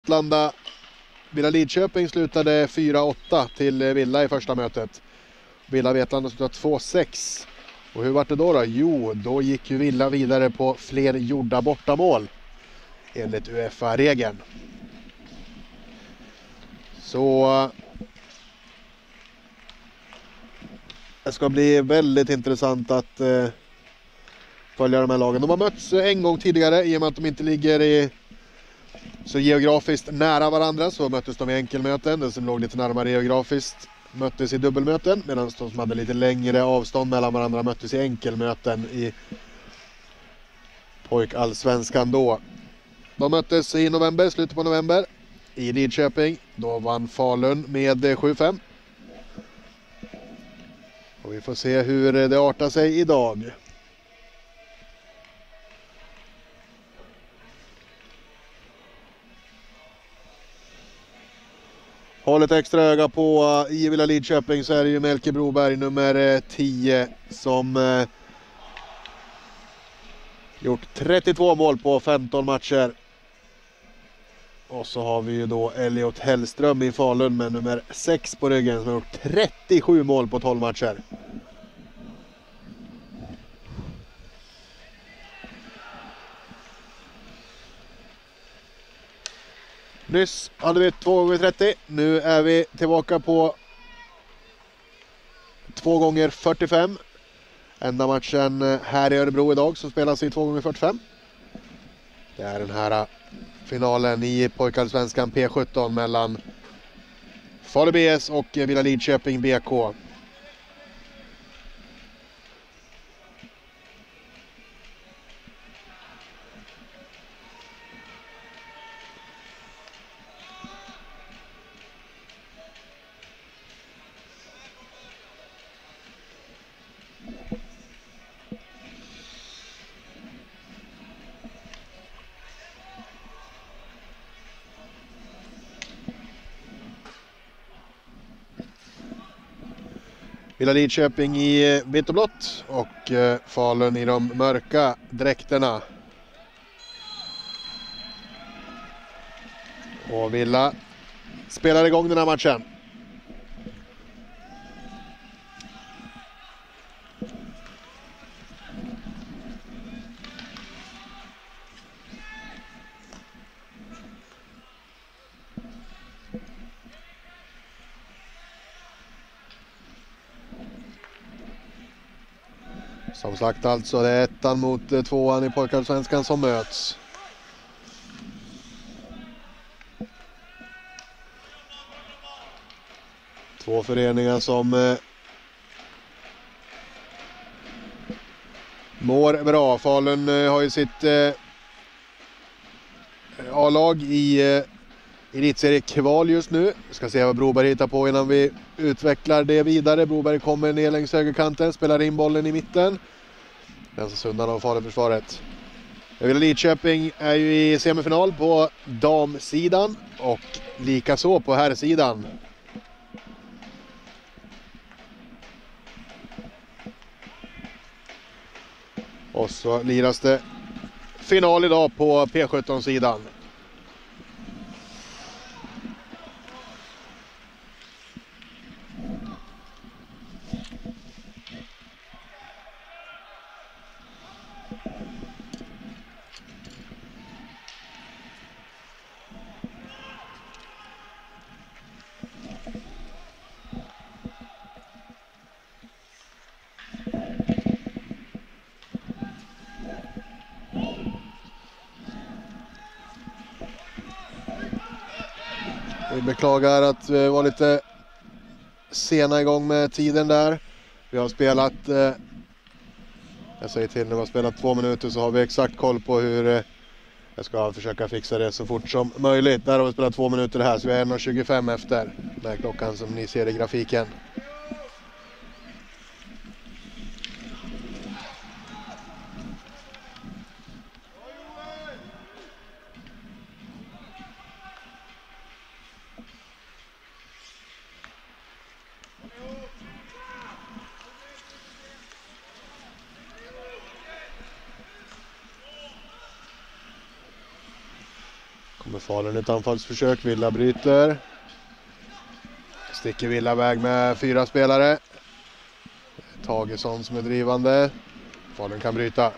Vetlanda. Villa Lidköping slutade 4-8 till Villa i första mötet. Villa Vetlanda slutade 2-6. Och hur var det då? Jo, då gick ju Villa vidare på fler gjorda bortamål enligt UEFA-regeln. Så det ska bli väldigt intressant att följa de här lagen. De har mötts en gång tidigare i och med att de inte ligger så geografiskt nära varandra, så möttes de i enkelmöten. Den som låg lite närmare geografiskt möttes i dubbelmöten, medan de som hade lite längre avstånd mellan varandra möttes i enkelmöten i pojkallsvenskan då. De möttes i november, slutet på november i Lidköping. Då vann Falun med 7-5. Och vi får se hur det artar sig idag. Håll ett extra öga på i Villa Lidköping, så är det ju Melke Broberg nummer 10 som gjort 32 mål på 15 matcher. Och så har vi ju då Elliot Hellström i Falun med nummer 6 på ryggen som har gjort 37 mål på 12 matcher. Nyss hade vi 2x30, nu är vi tillbaka på 2x45. Enda matchen här i Örebro idag som spelas i 2x45. Det är den här finalen i pojkallsvenskan P17 mellan Falu BS och Villa Lidköping BK. Villa Lidköping i vitt och blått och Falun i de mörka dräkterna. Och Villa spelar igång den här matchen. Som sagt alltså, det är ettan mot tvåan i pojkallsvenskan som möts. Två föreningar som mår bra. Falun har ju sitt A-lag i elitserie-kval just nu. Vi ska se vad Broberg hittar på innan vi utvecklar det vidare. Broberg kommer ner längs högerkanten, spelar in bollen i mitten. Den som undan av Falun-försvaret. Villa Lidköping är ju i semifinal på damsidan och likaså på herrsidan. Och så liras det final idag på P17-sidan. Vi beklagar att vi var lite sena igång med tiden där. Vi har spelat, jag säger till när vi har spelat 2 minuter så har vi exakt koll på hur jag ska försöka fixa det så fort som möjligt. Där har vi spelat 2 minuter här så vi är 1:25 efter den klockan som ni ser i grafiken. Kommer Falun ett anfallsförsök. Villa bryter. Sticker Villa väg med 4 spelare. Tagesson som är drivande. Falun kan bryta.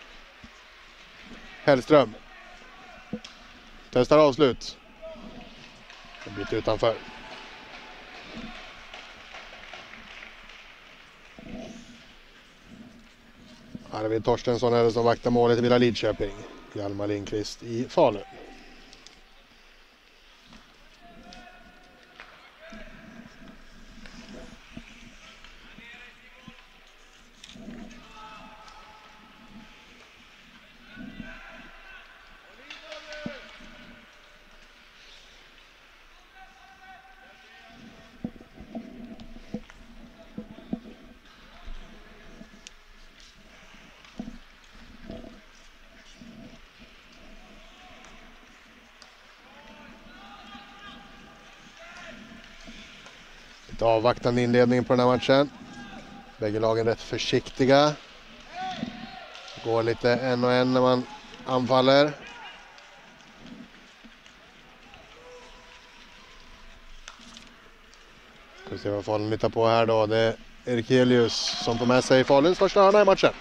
Hellström. Testar avslut. En bit utanför. Arvid Torstensson är det som vaktar målet i Villa Lidköping. Hjalmar Lindqvist i Falun. Avvaktande inledning på den här matchen. Bägge lagen rätt försiktiga. Går lite en och en när man anfaller. Ska vi se vad Falun hittar på här då. Det är Erkelius som får med sig Faluns första hörna i matchen.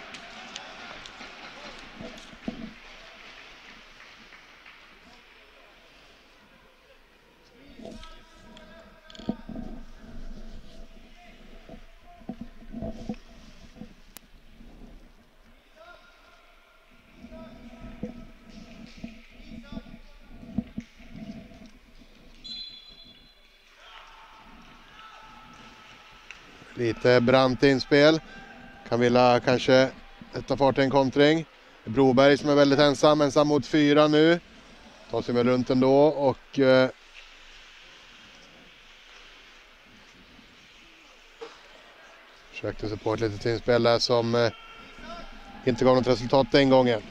Lite brant inspel. Kan Villa kanske sätta fart i en kontring. Broberg som är väldigt ensam mot 4 nu. Tar sig väl runt ändå och försökte sig på ett litet inspel där som inte gav något resultat den gången.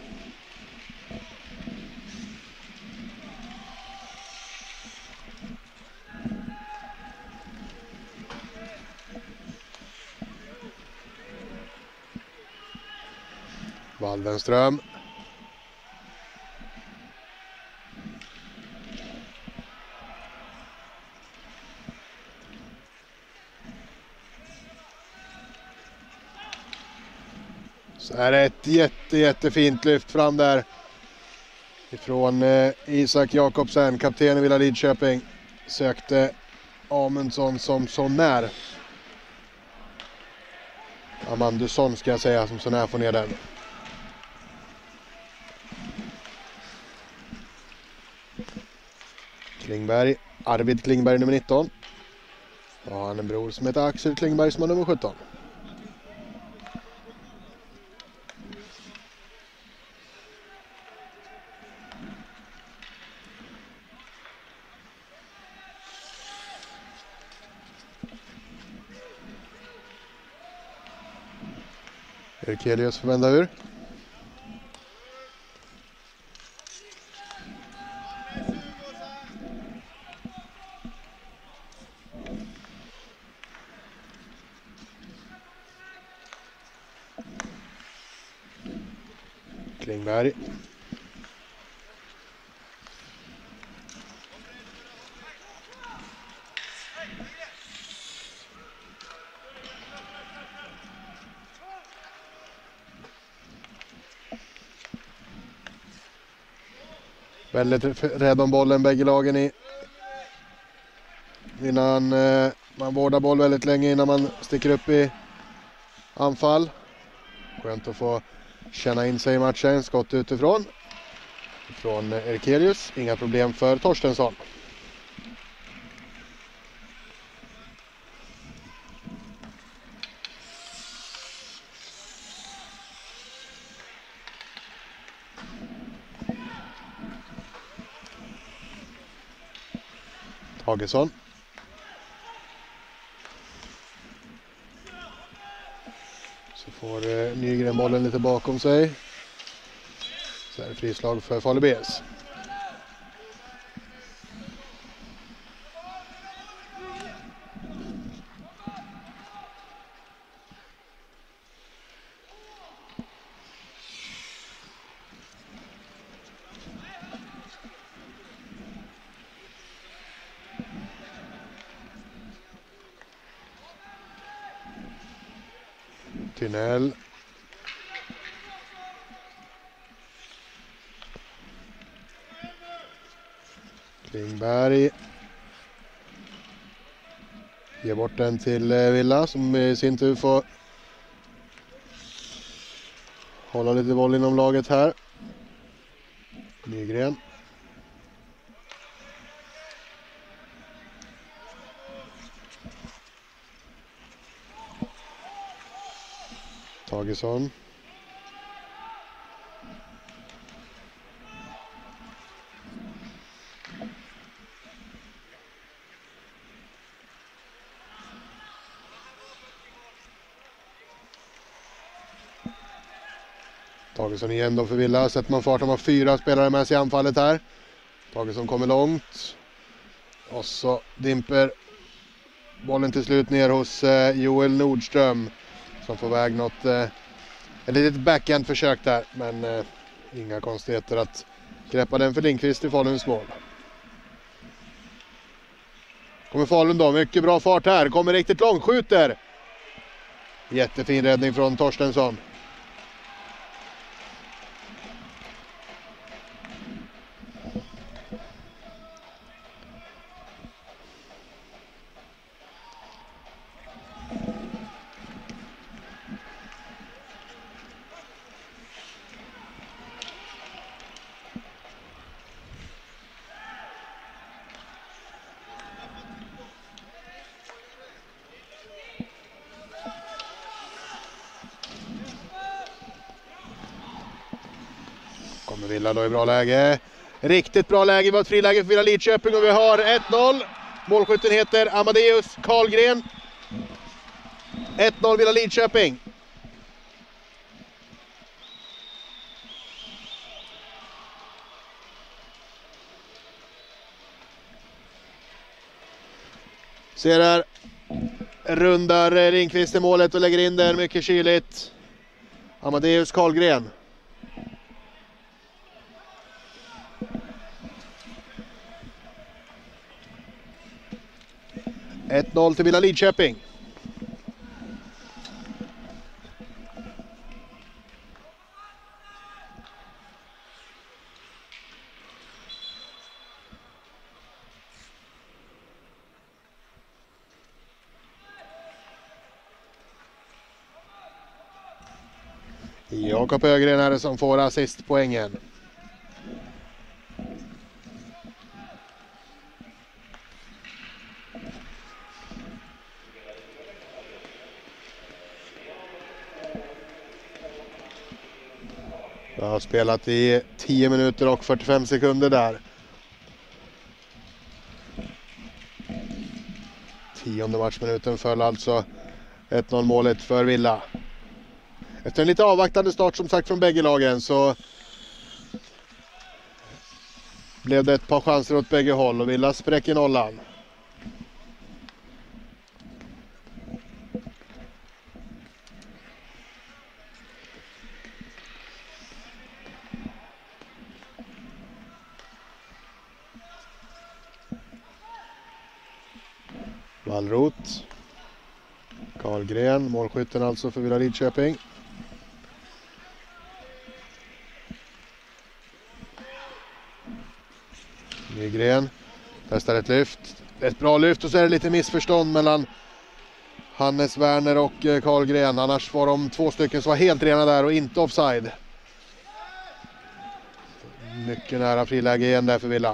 Waldenström. Så är det ett jättefint lyft fram där ifrån Isak Jakobsen, kapten i Villa Lidköping. Sökte Amundsson som så när. Amandusson ska jag säga som så när får ner den. Klingberg, Arvid Klingberg nummer 19. Ja, han är en bror som heter Axel Klingberg som har nummer 17. Erkelius får vända ur. Klingberg. Väldigt rädd om bollen bägge lagen i. Innan man vårdar boll väldigt länge innan man sticker upp i anfall. Skönt att få känna in sig i matchen. Skott utifrån. Från Erkelius. Inga problem för Torstensson. Tagesson. Så får Nygren bollen lite bakom sig. Så är det frislag för Falu BS. Tynell. Klingberg. Ger bort den till Villa som i sin tur får hålla lite boll inom laget här. Nygren. Tagesson. Tagesson igen då för Villa. Sätter man fart, har man 4 spelare med sig i anfallet här. Tagesson kommer långt. Och så dimper bollen till slut ner hos Joel Nordström. Som får väg något, ett litet backhand-försök där. Men inga konstigheter att greppa den för Lindqvist i Faluns mål. Kommer Falun då, mycket bra fart här. Kommer riktigt långt, skjuter. Jättefin räddning från Torstensson. Kommer Villa då i bra läge. Riktigt bra läge. Vi har ett friläge för Villa Lidköping och vi har 1-0. Målskytten heter Amadeus Karlgren. 1-0 Villa Lidköping. Ser här. Rundar Lindqvist i målet och lägger in där mycket kyligt. Amadeus Karlgren. Ett 1-0 till Villa Lidköping. Jakob Ögren är det som får assistpoängen. Jag har spelat i 10 minuter och 45 sekunder där. 10:e matchminuten föll alltså 1-0 målet för Villa. Efter en lite avvaktande start som sagt från bägge lagen så blev det ett par chanser åt bägge håll och Villa spräcker nollan. Wallroth. Karlgren, målskytten alltså för Villa Lidköping. Nygren testar ett lyft. Ett bra lyft och så är det lite missförstånd mellan Hannes Werner och Karlgren. Annars var de 2 stycken som var helt rena där och inte offside. Mycket nära friläge igen där för Villa.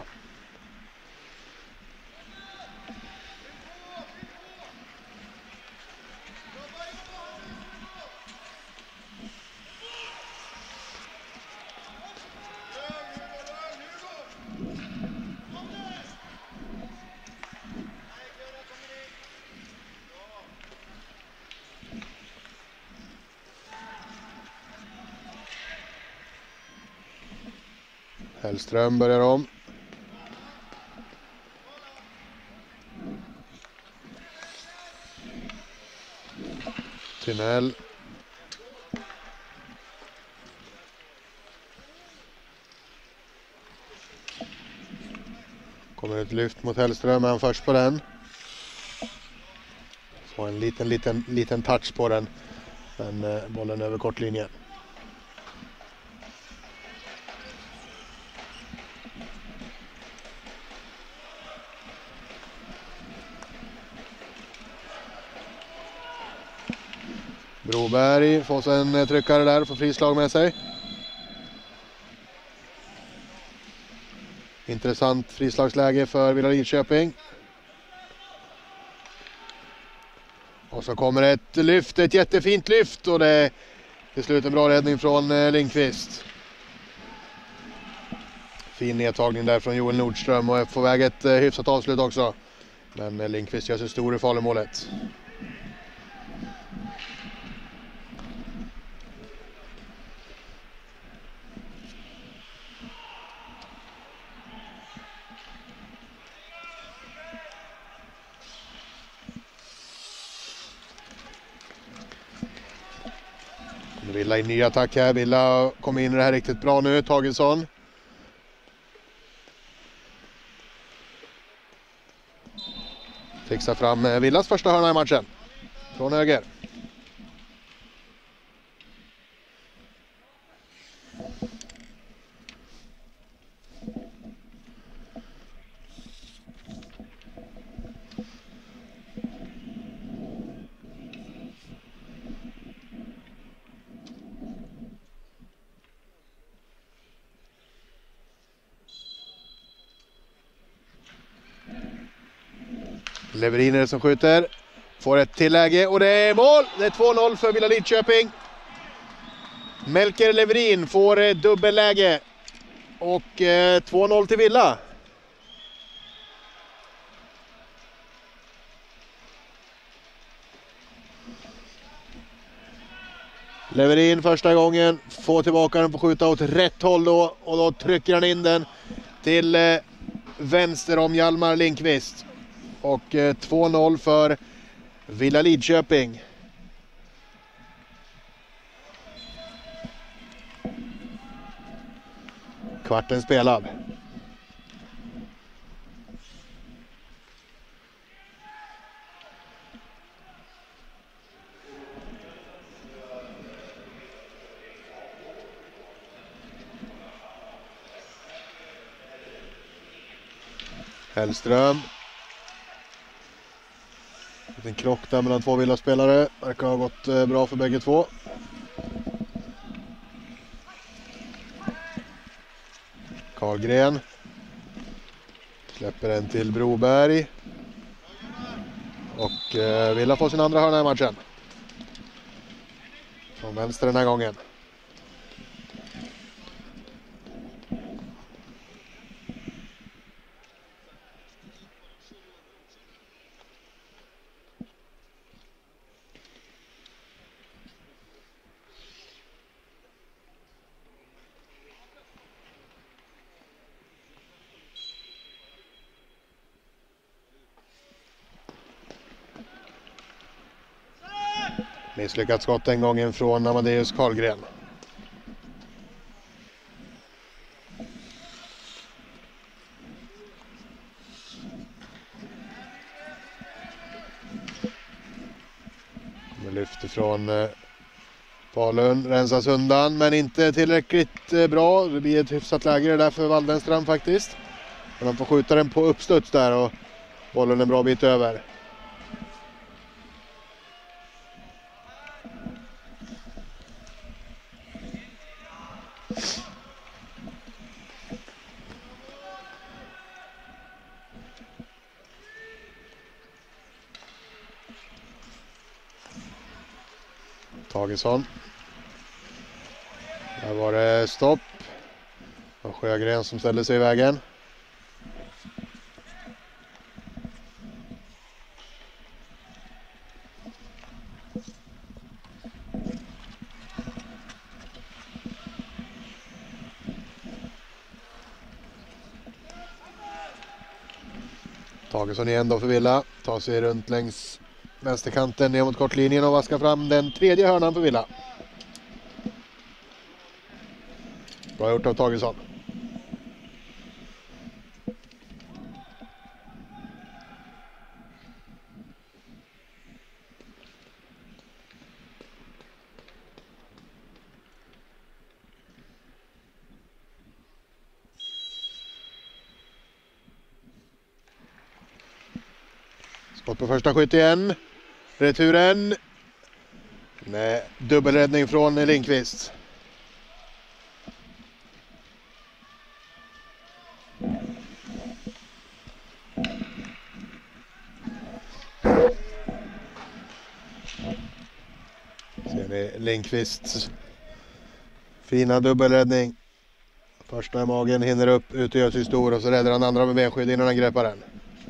Hellström börjar om. Tynell. Kommer ett lyft mot Hellström, han först på den. Så en liten touch på den. Men bollen över kortlinjen. Broberg får sig en tryckare där, får frislag med sig. Intressant frislagsläge för Villa Lidköping. Och så kommer ett lyft, ett jättefint lyft, och det är till slut en bra räddning från Lindqvist. Fin nedtagning där från Joel Nordström och är på väg ett hyfsat avslut också. Men Lindqvist gör sig stor i falumålet. Villa i ny attack här. Villa kommer in i det här riktigt bra nu. Tagesson. Fixar fram Villas första hörna i matchen. Från höger. Leverin är det som skjuter. Får ett tilläge och det är mål. Det är 2-0 för Villa Lidköping. Melker Leverin får dubbelläge. Och 2-0 till Villa. Leverin första gången får tillbaka den på skjuta åt rätt håll då. Och då trycker han in den till vänster om Hjalmar Lindqvist. Och 2-0 för Villa Lidköping. Kvarten spelad. Hellström. En krock där mellan två Villa-spelare. Verkar ha gått bra för bägge två. Karlgren. Släpper en till Broberg. Och Villa får sin andra hörna i matchen. Från vänster den här gången. Misslyckat skott den gången från Amadeus Karlgren. Lyfter från Falun, rensas undan men inte tillräckligt bra. Det blir ett hyfsat läge där för Waldenström faktiskt. Men han får skjuta den på uppstuds där och bollen en bra bit över. Tagesson. Där var det stopp. Och Sjögren som ställde sig i vägen. Tagesson igen då för Villa. Tar sig runt längs vänsterkanten ner mot kortlinjen och vaskar fram den tredje hörnan för Villa. Bra gjort av Tagesson. Skott på första skytt igen. Returen. Nej, dubbelräddning från Lindqvist. Ser ni Lindqvists fina dubbelräddning. Första i magen, hinner upp, ut och gör sig stor och så räddar han andra med benskydd innan han greppar den.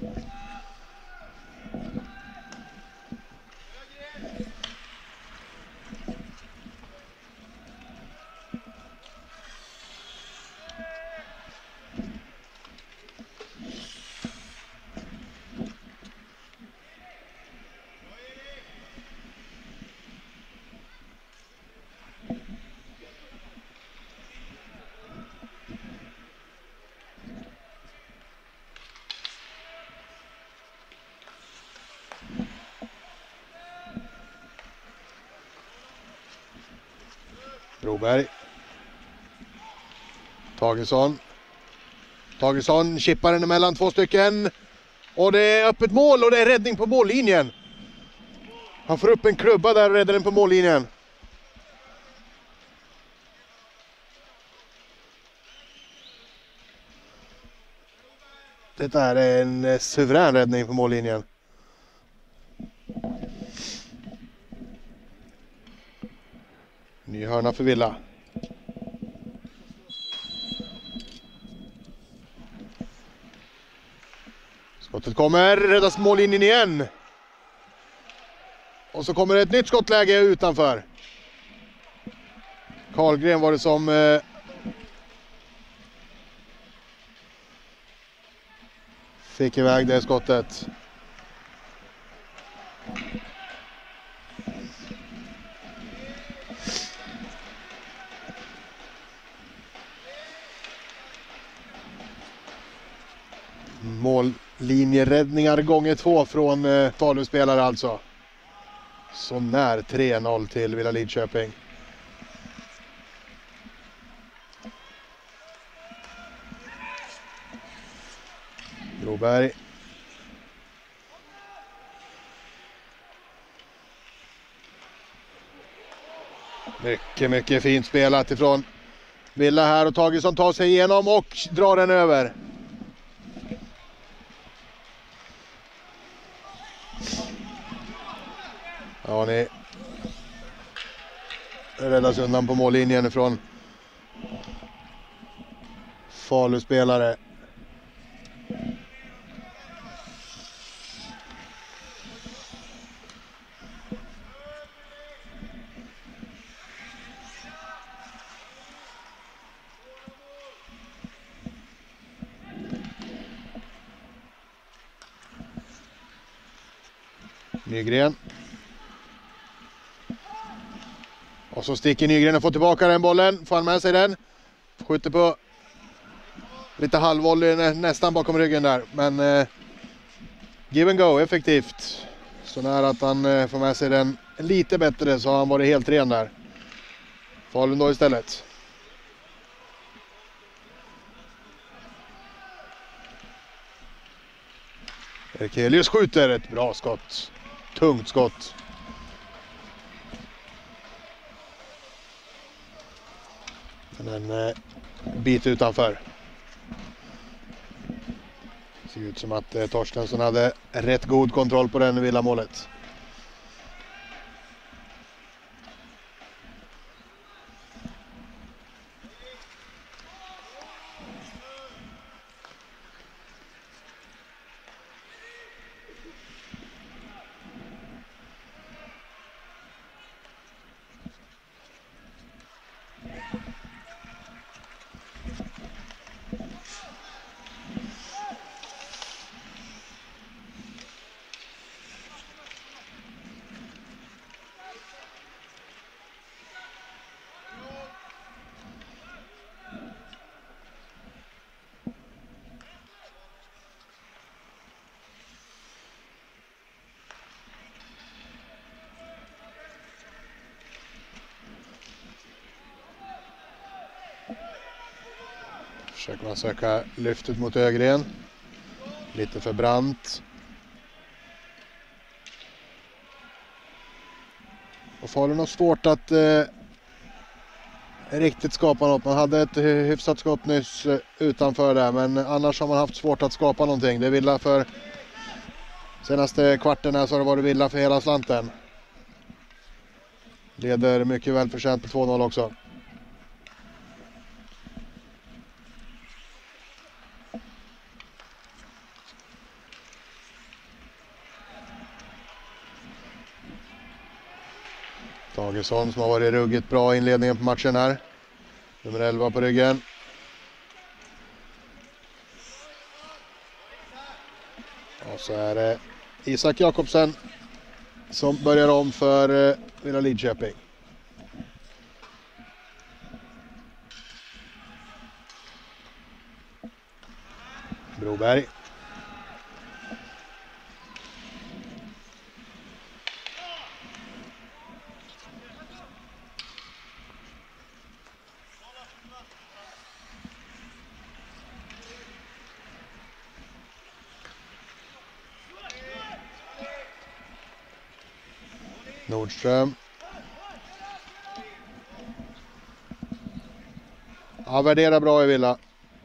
Broberg. Tagesson chippar den emellan två stycken. Och det är öppet mål och det är räddning på mållinjen. Han får upp en klubba där och räddar den på mållinjen. Det är en suverän räddning på mållinjen. Ny hörna för Villa. Skottet kommer, räddas mållinjen igen. Och så kommer ett nytt skottläge utanför. Karlgren var det som fick iväg det skottet. Mållinjeräddningar gånger 2 från Falu-spelare alltså. Så när 3-0 till Villa Lidköping. Broberg. Mycket fint spelat ifrån Villa här och Tagesson tar sig igenom och drar den över. Ja, ni räddas undan på mållinjen ifrån Falu-spelare. Nygren. Och så sticker Nygren och får tillbaka den bollen. Får han med sig den. Skjuter på lite halvvolley nästan bakom ryggen där. Men give and go, effektivt. Så nära att han får med sig den lite bättre så har han varit helt ren där. Falun då istället. Erkelius skjuter ett bra skott. Tungt skott. En bit utanför. Ser ut som att Torstensson hade rätt god kontroll på den Villa-målet. Försöker man söka lyftet mot Ögren. Lite för brant. Och Falun har svårt att riktigt skapa något. Man hade ett hyfsat skott nyss utanför där, men annars har man haft svårt att skapa någonting. Det är Villa för senaste kvarten här, så har det varit Villa för hela slanten. Leder mycket väl förtjänt på 2-0 också. Tagesson som har varit ruggigt bra i inledningen på matchen här. Nummer 11 på ryggen. Och så är det Isak Jakobsen som börjar om för Villa Lidköping. Broberg. Nordström. Ja, värderar bra i Villa.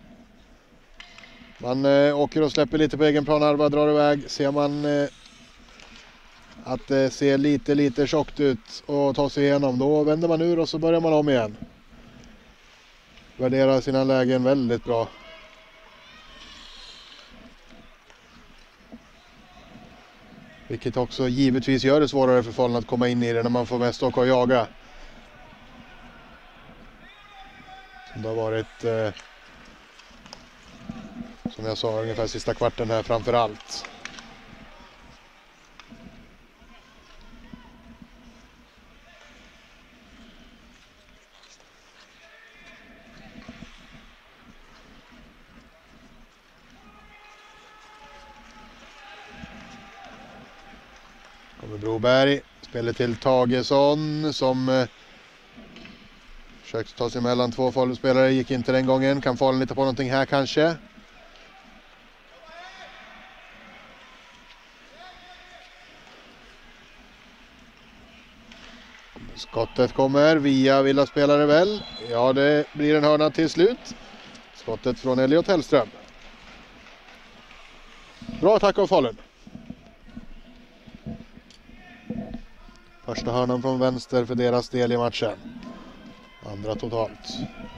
Man åker och släpper lite på egen plan här, bara drar iväg. Ser man att det ser lite tjockt ut och tar sig igenom, då vänder man ur och så börjar man om igen. Värderar sina lägen väldigt bra. Vilket också givetvis gör det svårare för Falun att komma in i det när man får mest åka och jaga. Det har varit, som jag sa, ungefär sista kvarten här framför allt. Broberg spelar till Tagesson som försökte ta sig mellan två Falun-spelare, gick inte den gången. Kan Falun lita på någonting här kanske? Skottet kommer via Villa-spelare väl. Ja, det blir en hörna till slut. Skottet från Elliot Hellström. Bra attack av Falun. Första hörnan från vänster för deras del i matchen. Andra totalt.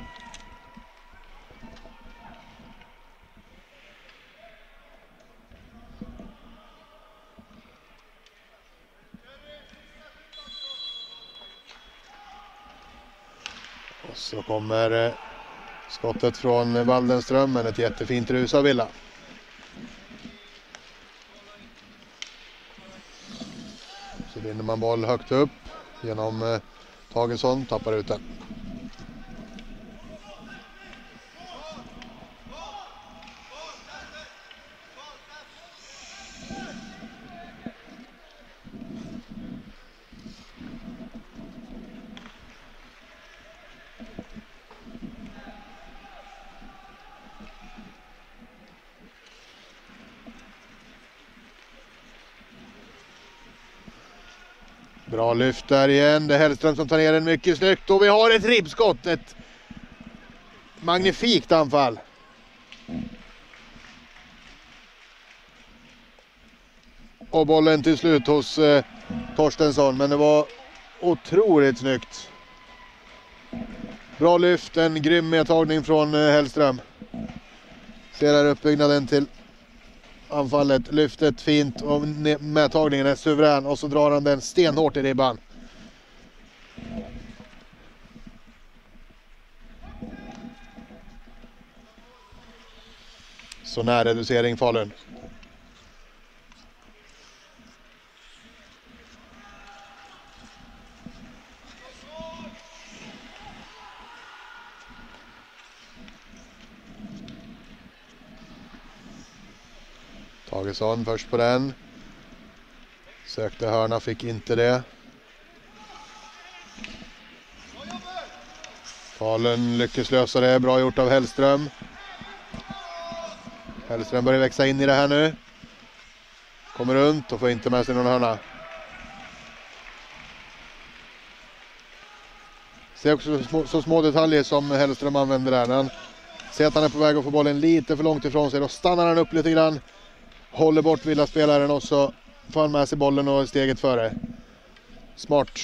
Och så kommer skottet från Waldenström, men ett jättefint rus av Villa. Så vinner man boll högt upp genom Tagesson, tappar ut den. Bra lyft där igen. Det är Hellström som tar ner den mycket snyggt. Och vi har ett ribbskott. Ett magnifikt anfall. Och bollen till slut hos Torstensson. Men det var otroligt snyggt. Bra lyft. En grym medtagning från Hellström. Ser här uppbyggnaden till anfallet, lyftet fint och medtagningen är suverän och så drar han den stenhårt i ribban. Så nära reducering Falun. Tagesson först på den. Sökte hörna, fick inte det. Falun lyckas lösa det. Bra gjort av Hellström. Hellström börjar växa in i det här nu. Kommer runt och får inte med sig någon hörna. Ser också så små detaljer som Hellström använder där. När han ser att han är på väg att få bollen lite för långt ifrån sig, då stannar han upp lite grann. Håller bort Villa-spelaren och så får han med sig bollen och steget före. Smart.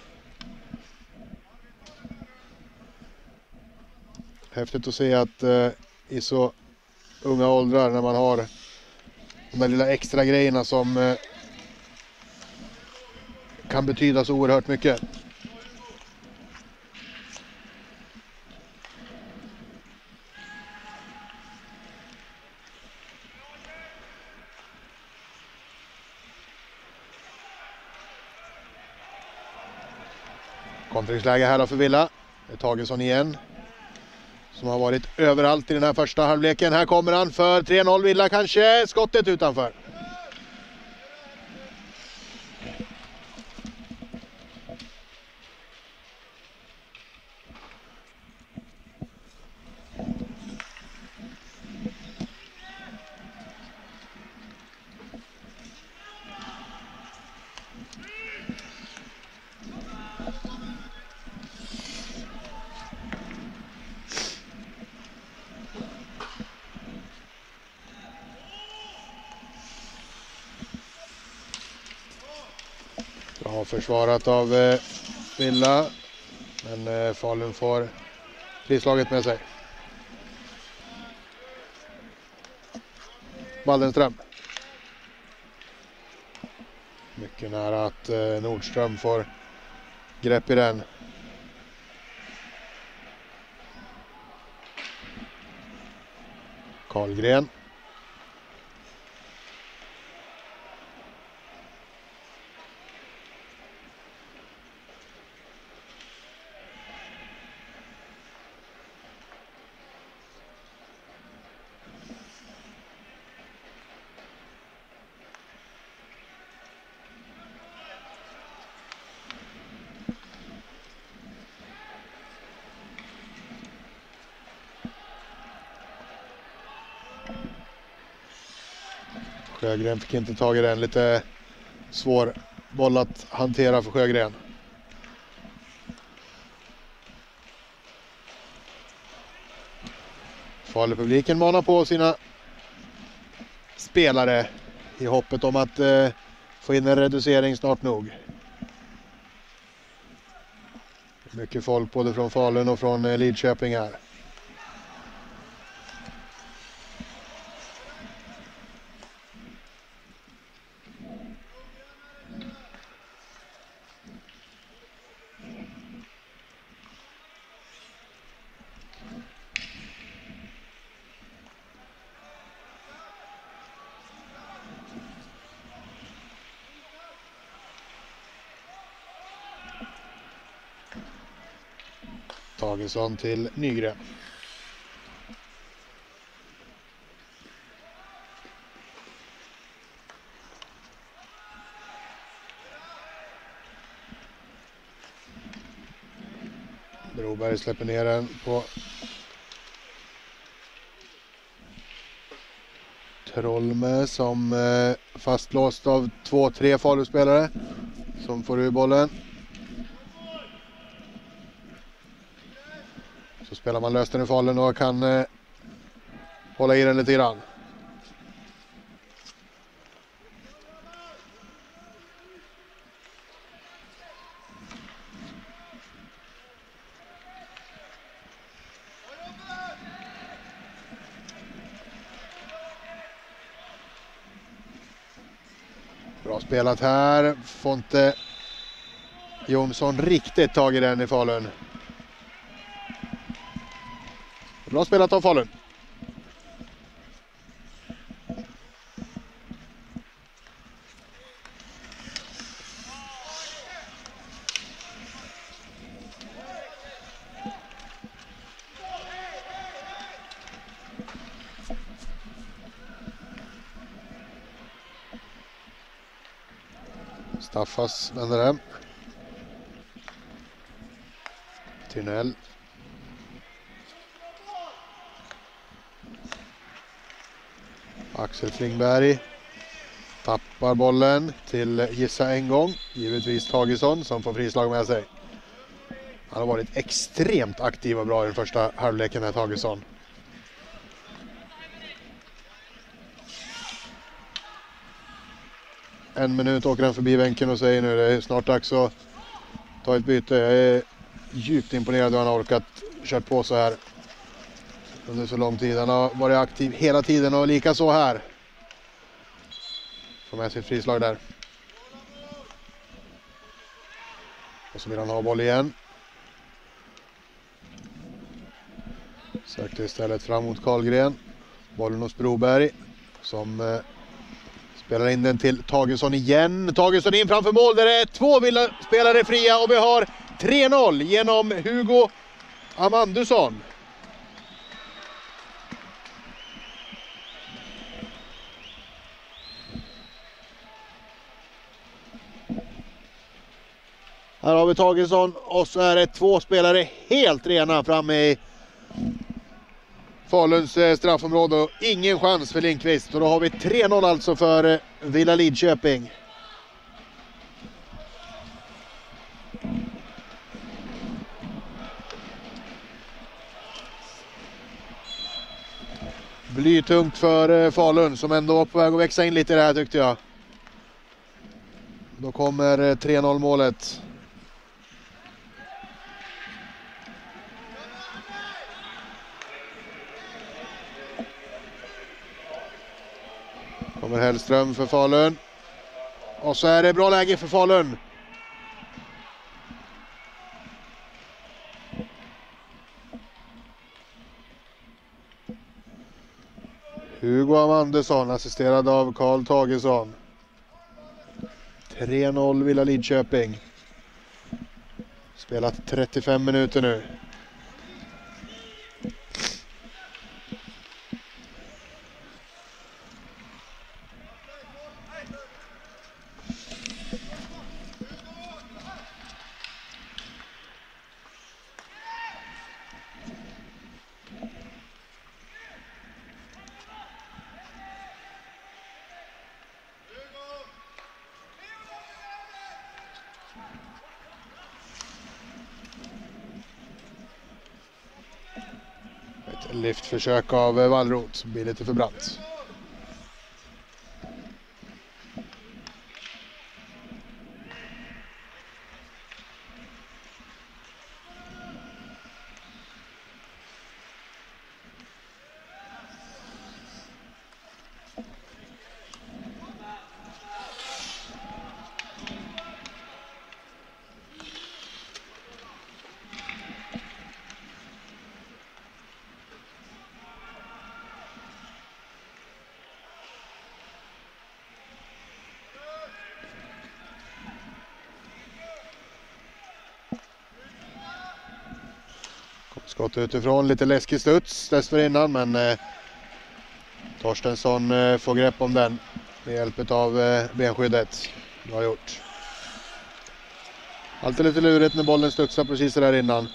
Häftigt att se att i så unga åldrar, när man har de där lilla extra grejerna som kan betyda så oerhört mycket. Kontringsläge här då för Villa. Det är Tagesson igen, som har varit överallt i den här första halvleken. Här kommer han för 3-0 Villa kanske. Skottet utanför. Bra försvarat av Villa, men Falun får frislaget med sig. Waldenström. Mycket nära att Nordström får grepp i den. Karlgren. Sjögren fick inte tag i den, lite svår boll att hantera för Sjögren. Falupubliken manar på sina spelare i hoppet om att få in en reducering snart nog. Mycket folk både från Falun och från Lidköping här. Tagesson till Nygren. Broberg släpper ner den på Trollme som fastlåst av 2-3 Faluspelare som får ur bollen. Så spelar man löst den i Falun och kan hålla i den lite grann. Bra spelat här. Får inte Jonsson riktigt tag i den i Falun. Bra spelat av Falun. Staffas vänder hem. Tynell. Axel Klingberg tappar bollen till gissa en gång. Givetvis Tagesson som får frislag med sig. Han har varit extremt aktiv och bra i den första halvleken här, Tagesson. En minut åker han förbi bänken och säger nu det är snart dags att ta ett byte. Jag är djupt imponerad hur han har orkat kört på så här under så lång tid. Han har varit aktiv hela tiden och lika så här. Får med sitt frislag där. Och så vill han ha boll igen. Sökte istället fram mot Karlgren. Bollen hos Broberg som spelar in den till Tagesson igen. Tagesson in framför mål där det är 2 spelare fria och vi har 3-0 genom Hugo Amandusson. Här har vi Tagesson och så är det 2 spelare helt rena framme i Faluns straffområde och ingen chans för Lindqvist. Och då har vi 3-0 alltså för Villa Lidköping. Blytungt för Falun som ändå var på väg att växa in lite i det här tyckte jag. Då kommer 3-0 målet. Kommer Hellström för Falun. Och så är det bra läge för Falun. Hugo Amandusson assisterad av Karl Tagesson. 3-0 Villa Lidköping. Spelat 35 minuter nu. Lyftförsök av Wallroth, blir lite för brant. Skott utifrån, lite läskig studs dessförinnan men Torstensson får grepp om den med hjälp av benskyddet. Bra gjort. Alltid lite lurigt när bollen studsar precis där innan.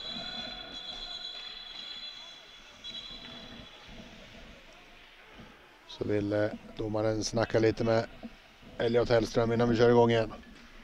Så vill domaren snacka lite med Elliot Hellström innan vi kör igång igen.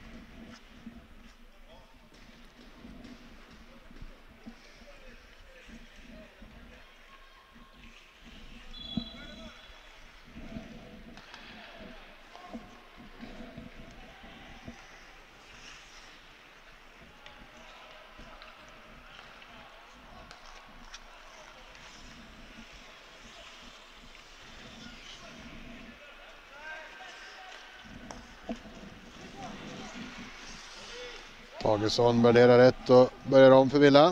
Tagesson värderar rätt och börjar om för Villa.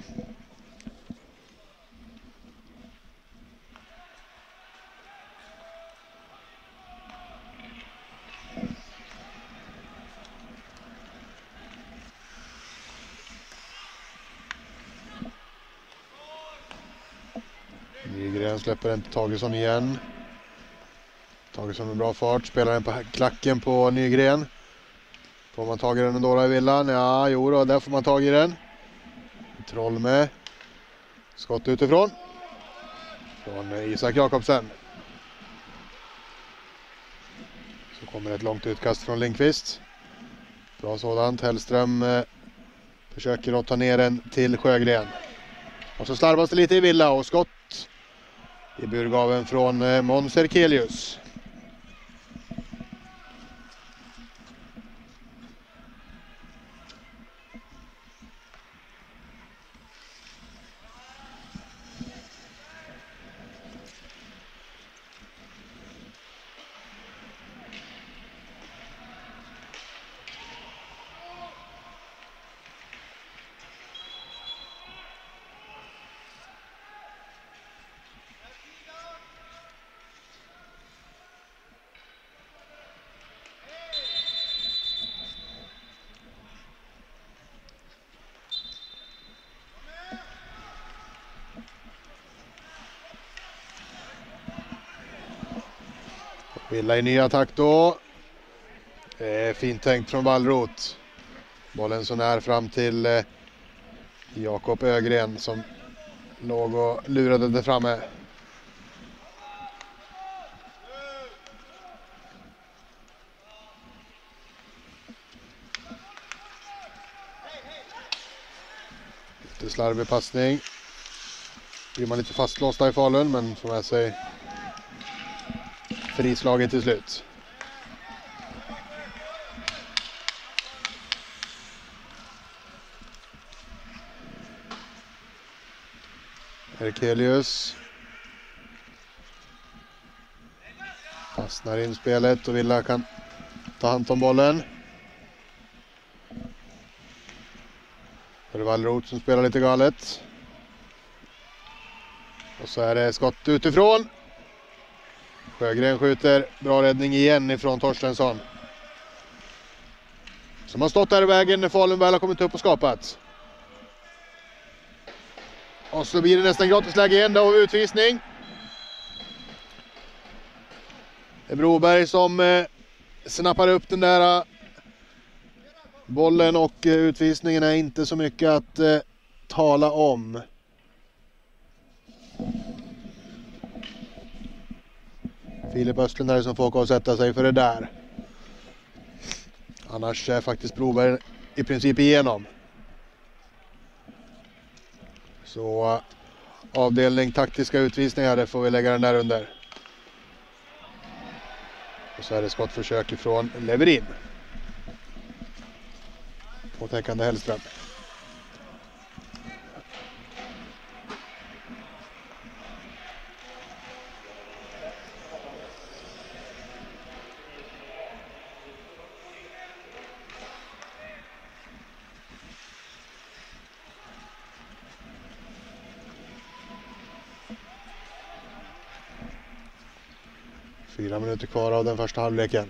Nygren släpper den till Tagesson igen. Tagesson med bra fart, spelar den på klacken på Nygren. Får man tag i den då i Villan? Ja, jo då, där får man tag i den. Troll med. Skott utifrån. Från Isak Jakobsen. Så kommer ett långt utkast från Lindqvist. Bra sådant. Hellström Försöker att ta ner den till Sjögren. Och så slarvas det lite i Villa och skott i burgaven från Måns Erkelius. Villa i ny attack då. Fint tänkt från Wallroth. Bollen så när fram till Jakob Ögren som låg och lurade där framme. Lite slarvig passning. Blir man lite fastlåsta i Falun, men får med sig frislaget till slut. Erkelius fastnar in spelet och Villa kan ta hand om bollen. Det är Wallroth som spelar lite galet. Och så är det skott utifrån. Sjögren skjuter. Bra räddning igen ifrån Torstensson. Som har stått där i vägen när Falun väl har kommit upp och skapat. Och så blir det nästan gratisläge igen då och utvisning. Det är Broberg som snappar upp den där bollen och utvisningen är inte så mycket att tala om. Filip Östlund är det som får åka och sätta sig för det där. Annars är faktiskt Broberg i princip igenom. Så avdelning taktiska utvisningar, det får vi lägga den där under. Och så är det skottförsök ifrån Leverin. Påtäckande Hellström. Fyra minuter kvar av den första halvleken.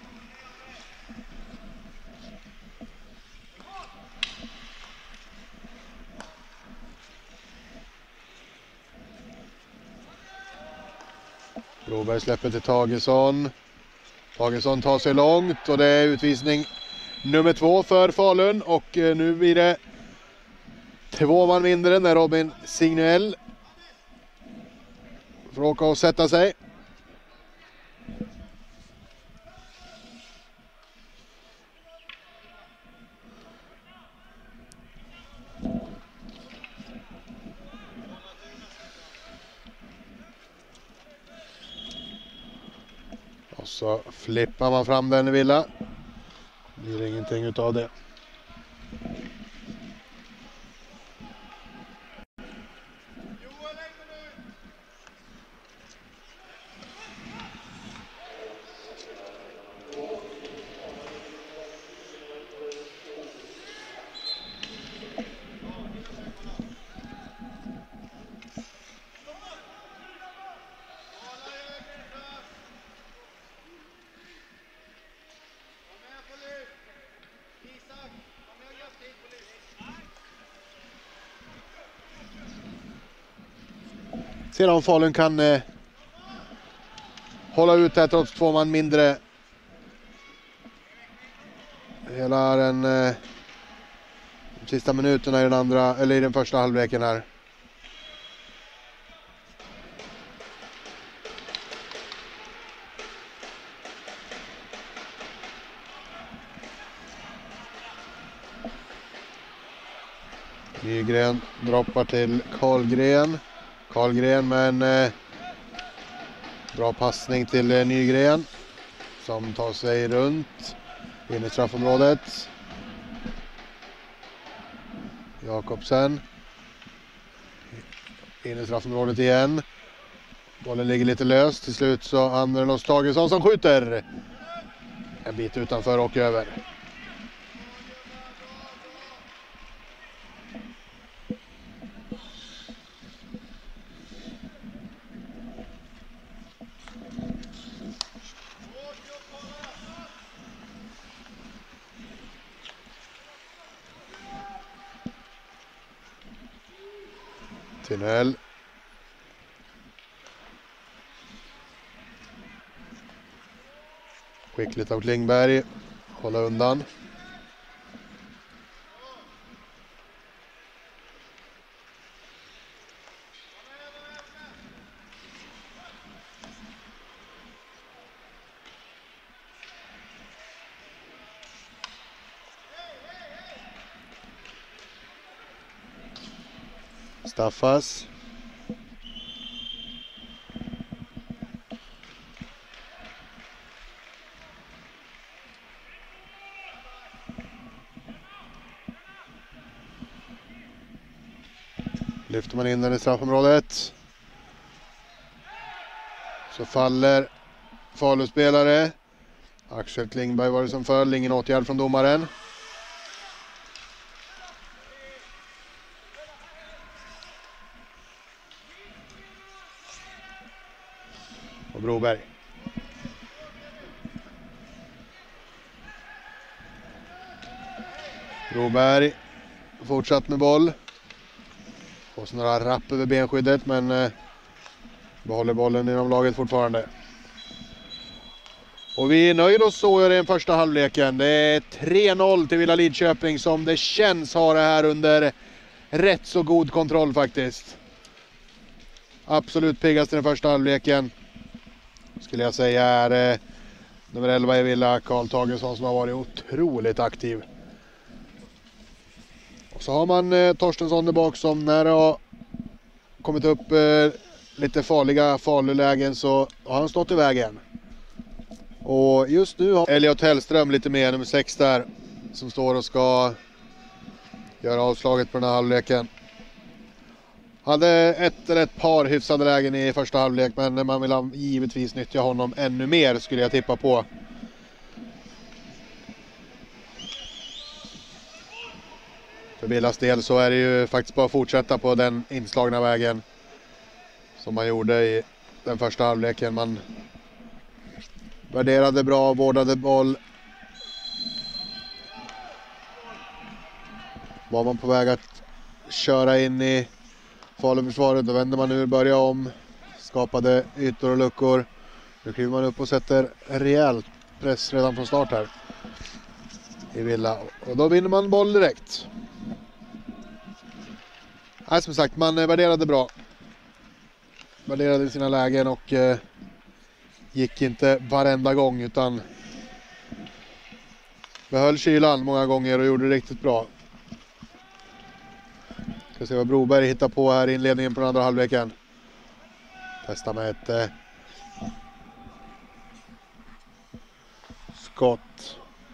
Broberg släpper till Tagesson. Tagesson tar sig långt och det är utvisning nummer 2 för Falun. Och nu blir det 2 man mindre när Robin Signuell får åka och sätta sig. Och så flippar man fram den i Villa. Det blir ingenting utav det. Ser om Falun kan hålla ut här trots 2 man mindre. Hela den sista minuterna i den andra eller i den första halvleken här. Nygren droppar till Karlgren. Karlgren med en bra passning till Nygren som tar sig runt in i straffområdet. Jakobsen in i straffområdet igen. Bollen ligger lite löst. Till slut så Anders Tagesson som skjuter en bit utanför och över. Tinell. Skickligt av Klingberg. Hålla undan. Staffas. Lyfter man in den i straffområdet. Så faller Faluspelare. Axel Klingberg var det som föll. Ingen åtgärd från domaren. Och Broberg. Broberg fortsatt med boll. Får några rapp över benskyddet men behåller bollen inom laget fortfarande. Och vi nöjer oss så i den första halvleken. Det är 3-0 till Villa Lidköping som det känns har det här under rätt så god kontroll faktiskt. Absolut piggast i den första halvleken skulle jag säga är nummer 11 i Villa, Karl Tagesson, som har varit otroligt aktiv. Och så har man Torstensson där bak som när det har kommit upp lite farliga falulägen så har han stått i vägen. Och just nu har Elliot Hellström lite mer, nummer 6 där, som står och ska göra avslaget på den här halvleken. Hade ett par hyfsade lägen i första halvlek, men man vill givetvis nyttja honom ännu mer skulle jag tippa på. För Villas del så är det ju faktiskt bara att fortsätta på den inslagna vägen som man gjorde i den första halvleken. Man värderade bra, vårdade boll. Var man på väg att köra in i Faluförsvaret, då vände man ur, började om, skapade ytor och luckor. Nu kliver man upp och sätter rejäl press redan från start här i Villa. Och då vinner man boll direkt. Som sagt, man värderade bra. Värderade sina lägen och gick inte varenda gång utan behöll kylan många gånger och gjorde det riktigt bra. Ska se vad Broberg hittar på här i inledningen på den andra halvleken. Testa med ett skott.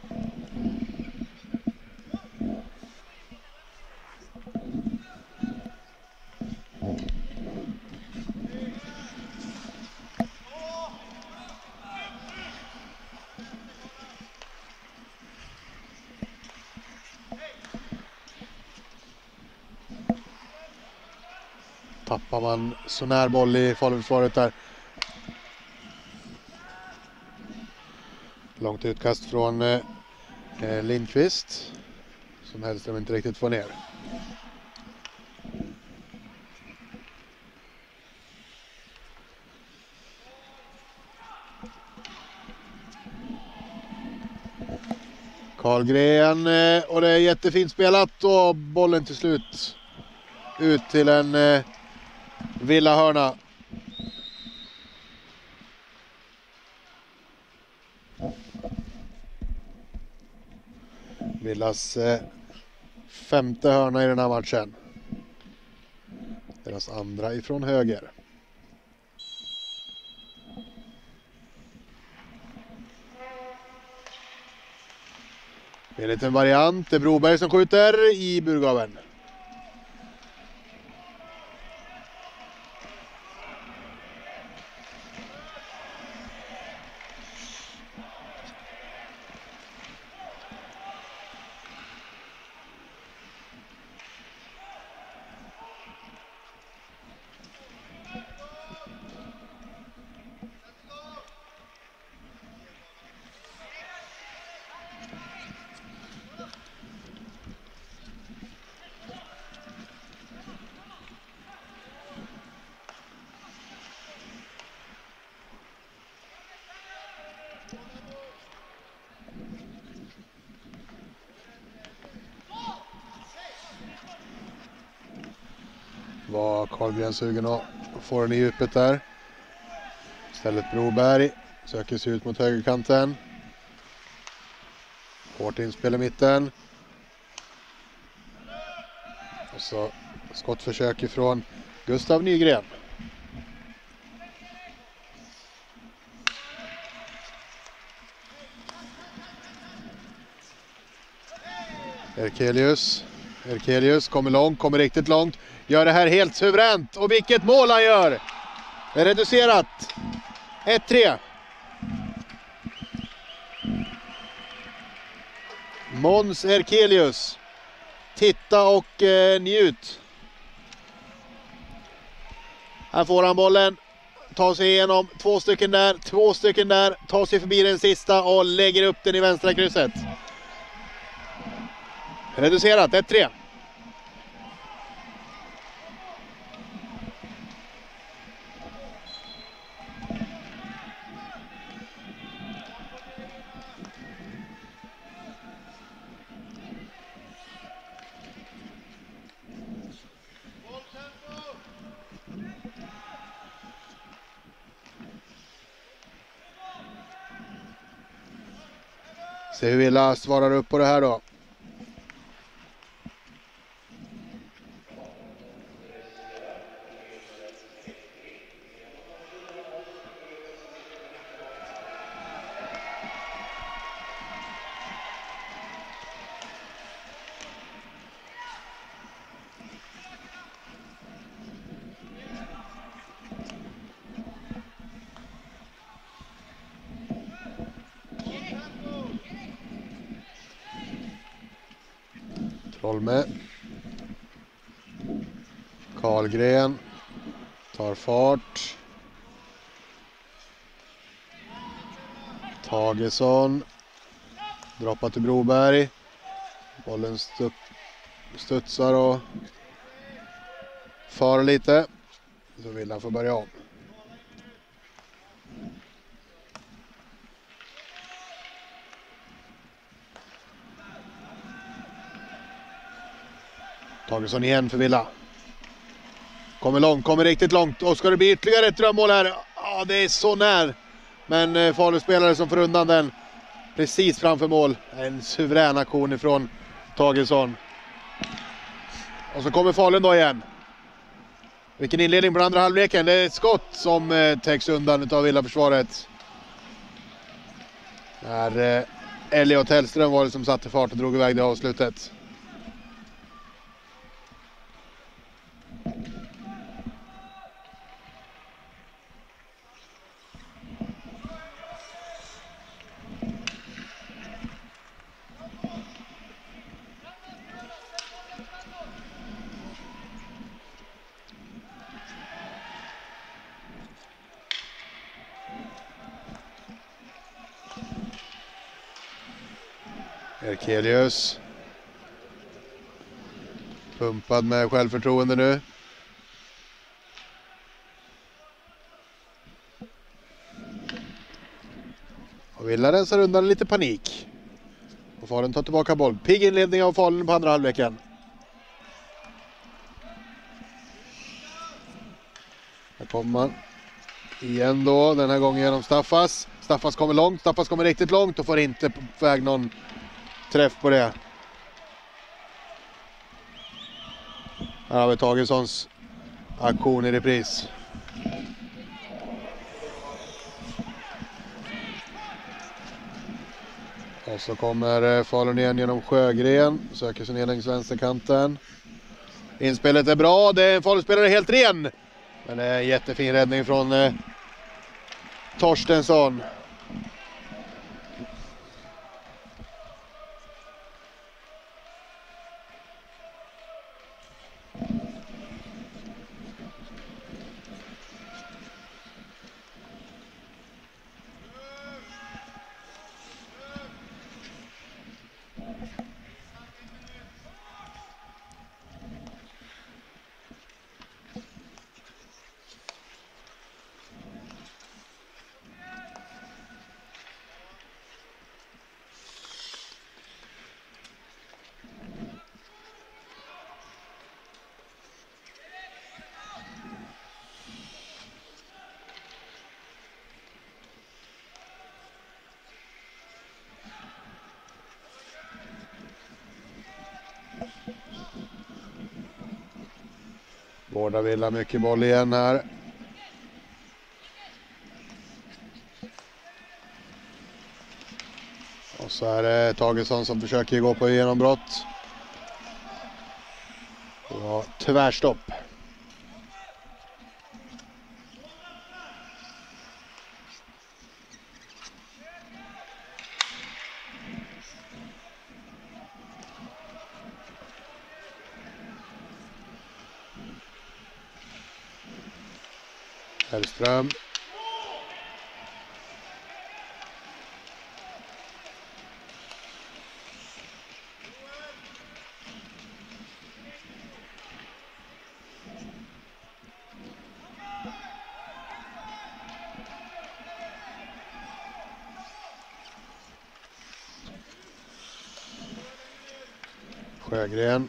Tappar man så när boll i Faluförsvaret där. Långt utkast från Lindqvist som Hellström inte riktigt får ner. Karlgren och det är jättefint spelat och bollen till slut ut till en Villa-hörna. Villas 5:e hörna i den här matchen. Deras andra ifrån höger. En liten variant. Det är Broberg som skjuter i burgaven. Var Karlgren sugen att få den i djupet där. Istället Broberg söker sig ut mot högerkanten. Hårt inspel i mitten. Och så skottförsök ifrån Gustav Nygren. Erkelius kommer långt, kommer riktigt långt. Gör det här helt suveränt. Och vilket mål han gör! Det är reducerat. 1-3. Måns Erkelius. Titta och njut. Här får han bollen. Tar sig igenom. 2 stycken där. Tar sig förbi den sista och lägger upp den i vänstra krysset. Reducerat, 1-3. Se hur Villa svarar upp på det här då. Trollme. Karlgren tar fart. Tagesson droppar till Broberg. Bollen studsar och far lite. Så vill han få börja om. Tagesson igen för Villa. Kommer långt, kommer riktigt långt. Och ska det bli ytterligare ett drömmål här? Ja, det är så när. Men Falu-spelare som får undan den precis framför mål. En suverän aktion ifrån Tagesson. Och så kommer Falun då igen. Vilken inledning på den andra halvleken. Det är ett skott som täcks undan av Villa-försvaret. Där Elliot Hellström var det som satte fart och drog iväg det avslutet. Erkelius. Pumpad med självförtroende nu. Och Villa rensar undan lite panik. Och Falun tar tillbaka boll. Pigg inledning av Falun på andra halvleken. Här kommer man igen då. Den här gången genom Staffas. Staffas kommer långt. Staffas kommer riktigt långt och får inte på väg någon träff på det. Här har vi Tagessons aktion i repris. Och så kommer Falun igen genom Sjögren. Söker sig ner längs vänsterkanten. Inspelet är bra. Det är en Falun-spelare helt ren. Men det är en jättefin räddning från Torstensson. Båda vill ha mycket boll igen här. Och så är det Tagesson som försöker gå på genombrott. Och tvärstopp. Hellström. Sjögren.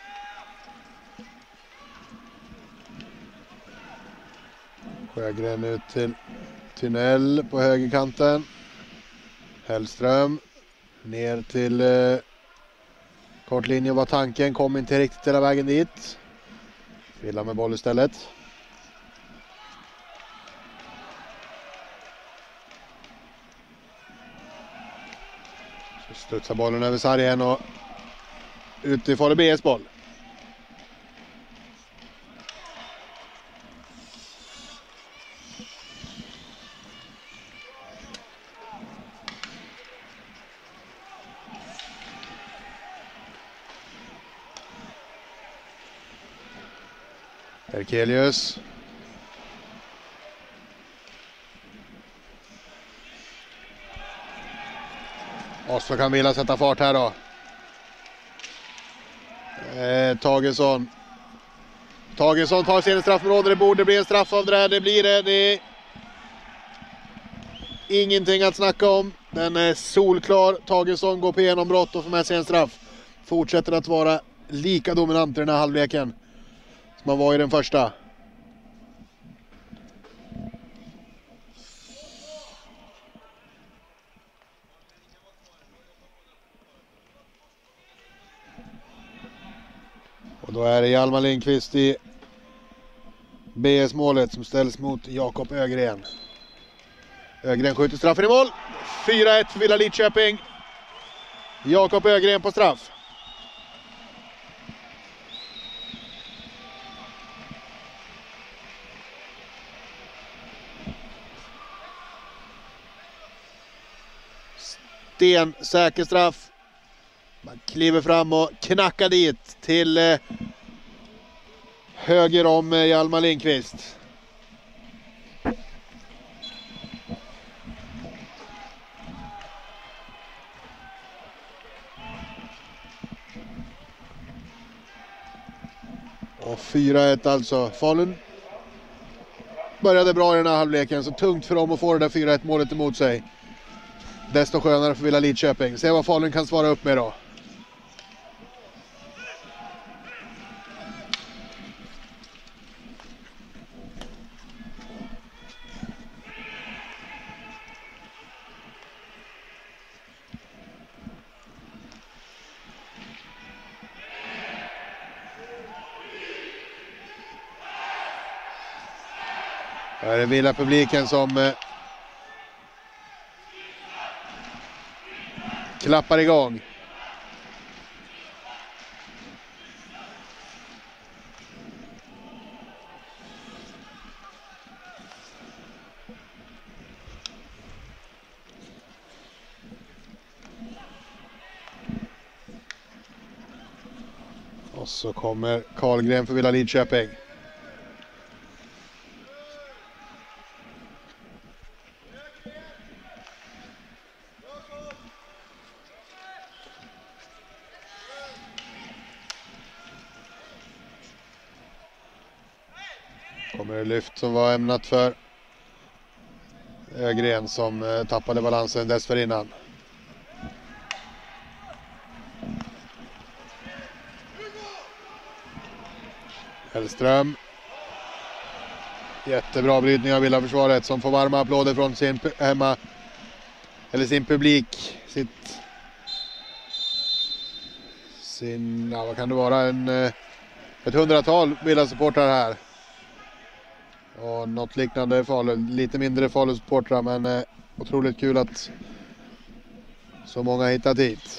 Sjögren ut till Tunnel på högerkanten. Hellström. Ner till kortlinjen var tanken. Kom inte riktigt hela vägen dit. Villa med boll istället. Så studsar bollen över sargen och ut i Falu BS boll. Erkelius. Och så kan Villa sätta fart här då. Tagesson. Tagesson tar sin straffområde. Det borde bli en straff av det här. Det blir det. Det är ingenting att snacka om. Den är solklar. Tagesson går på genombrott och får med sig en straff. Fortsätter att vara lika dominant i den här halvleken som man var i den första. Och då är det Hjalmar Lindqvist i BS-målet som ställs mot Jakob Ögren. Ögren skjuter straffen i mål. 4-1 för Villa Lidköping. Jakob Ögren på straff. Säker straff. Man kliver fram och knackar dit till höger om Hjalmar Lindqvist. Och 4-1 alltså. Falun började bra i den här halvleken, så tungt för dem att få det där 4-1 målet emot sig. Desto skönare för Villa Lidköping. Se vad Falun kan svara upp med då. Här är det Villa publiken som klappar igång. Och så kommer Karlgren för Villa Lidköping. Kommer det lyft som var ämnat för Ögren som tappade balansen dessförinnan. Hellström. Jättebra brytning av Villaförsvaret som får varma applåder från sin publik. Vad kan det vara? Ett 100-tal Villa-supportrar här. Och något liknande Falu, lite mindre Falu-supportrar, men otroligt kul att så många hittat hit.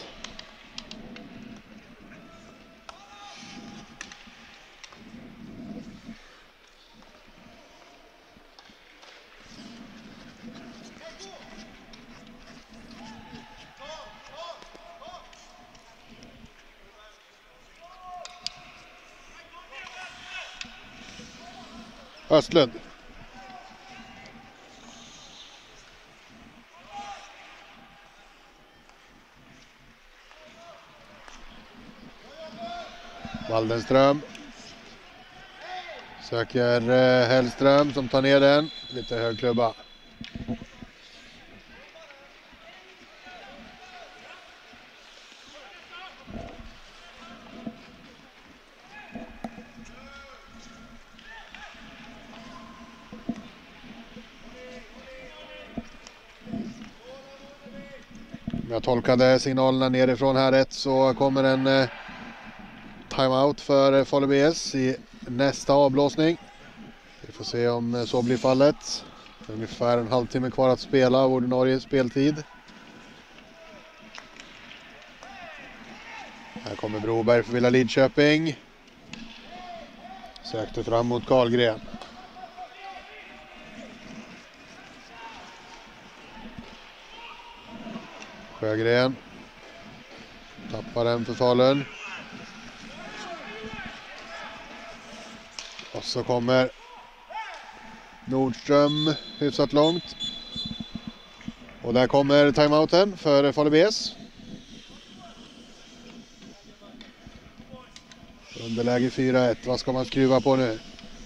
Östlund. Waldenström. Söker Hellström som tar ner den. Lite hög klubba. Om jag tolkade signalerna nerifrån här rätt så kommer en timeout för Falu BS i nästa avblåsning. Vi får se om så blir fallet. Ungefär en halvtimme kvar att spela av ordinarie speltid. Här kommer Broberg för Villa Lidköping. Sökte fram mot Karlgren. Sjögren. Tappar den för Falun. Och så kommer Nordström hyfsat långt. Och där kommer timeouten för Falu BS. Underläge 4-1. Vad ska man skruva på nu?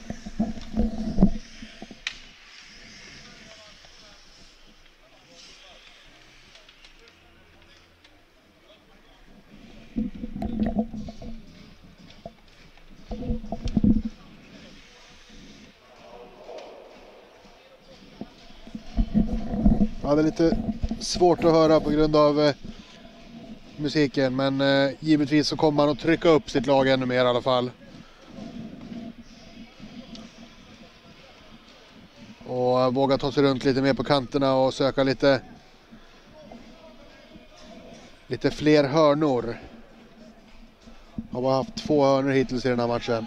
Ja, det är lite svårt att höra på grund av musiken, men givetvis så kommer man att trycka upp sitt lag ännu mer i alla fall. Och våga ta sig runt lite mer på kanterna och söka lite fler hörnor. Har bara haft 2 hörnor hittills i den här matchen.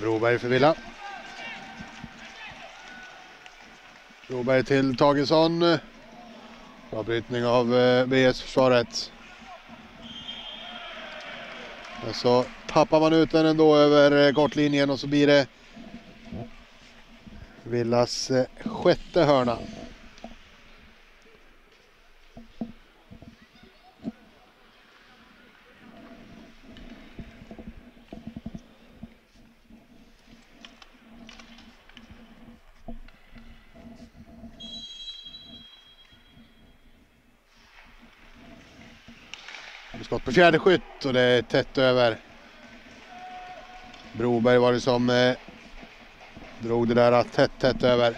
Broberg för Villa. Broberg till Tagesson. Avbrytning av BS-försvaret. Men så tappar man ut den ändå över kortlinjen och så blir det Villas sjätte hörna. Skott på fjärde skytt och det är tätt över. Broberg var det som drog det där tätt över.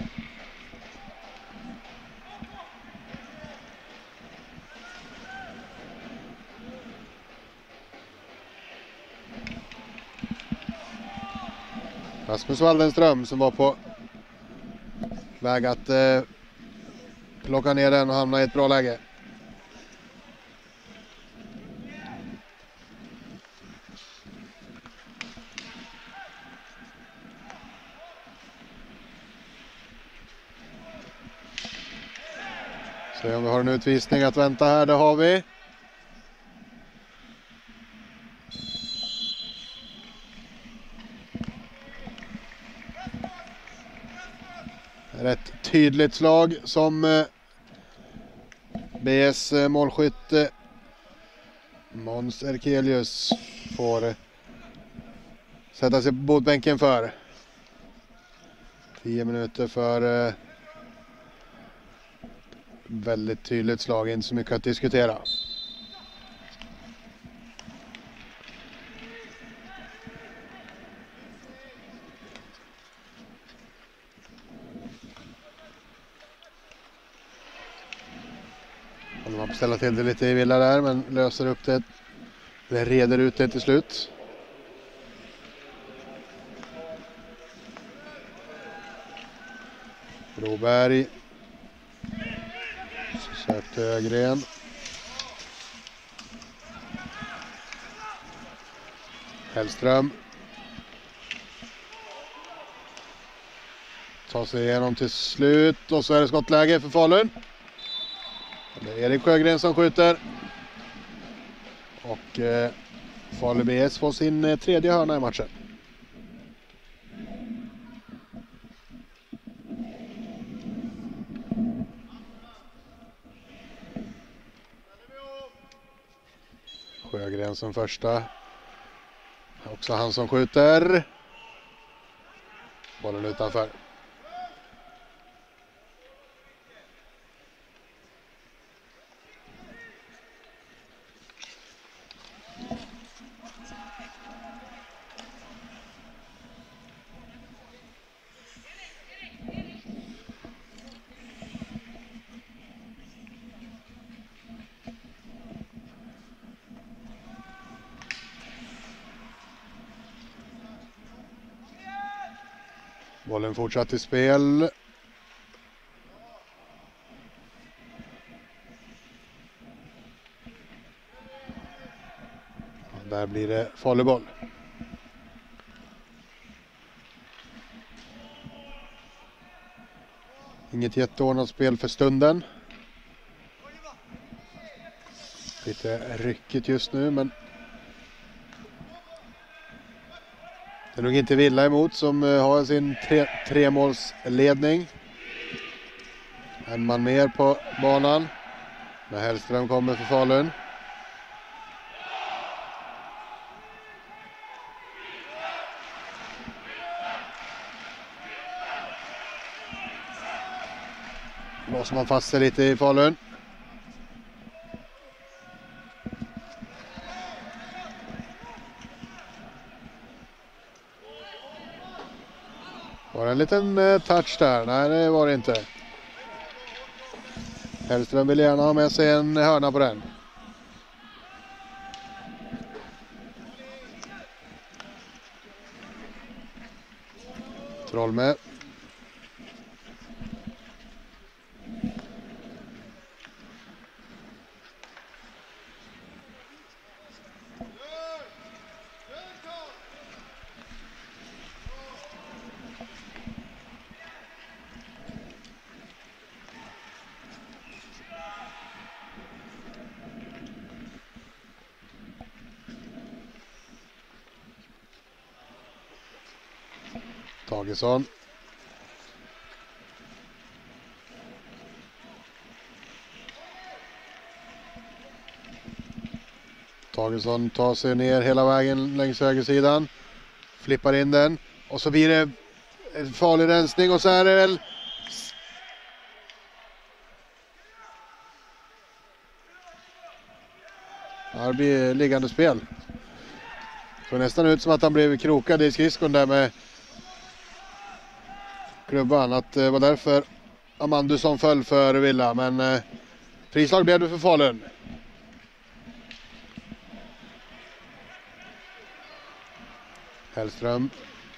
Rasmus Waldenström som var på väg att plocka ner den och hamna i ett bra läge. Se om vi har en utvisning att vänta här, det har vi. Rätt tydligt slag som BS målskytt Måns Erkelius får sätta sig på botbänken för. 10 minuter för väldigt tydligt slag, inte så mycket att diskutera. Man får ställa till det lite i Villa där, men löser upp det. Det reder ut det till slut. Broberg. Sökte Ögren. Hellström. Tar sig igenom till slut och så är det skottläge för Falun. Det är Erik Sjögren som skjuter. Och Falu BS får sin tredje hörna i matchen. Sjögren som första. Också han som skjuter. Bollen utanför. Bollen fortsatt i spel. Där blir det volleyboll. Inget jätteordnat spel för stunden. Lite ryckigt just nu, men det är nog inte Villa emot som har sin tremålsledning. En man mer på banan. När Hellström kommer för Falun. Låser man fast sig lite i Falun. Var det en liten touch där? Nej, det var det inte. Hellström vill gärna ha med sig en hörna på den. Trollme. Tagesson. Tagesson tar sig ner hela vägen längs högersidan. Flippar in den. Och så blir det en farlig rensning och så är det väl... Det blir liggande spel. Så nästan ut som att han blev krokad i skridskon där med klubban. Att det var därför Amandusson föll för Villa. Men frislag blev det för Falun. Hellström.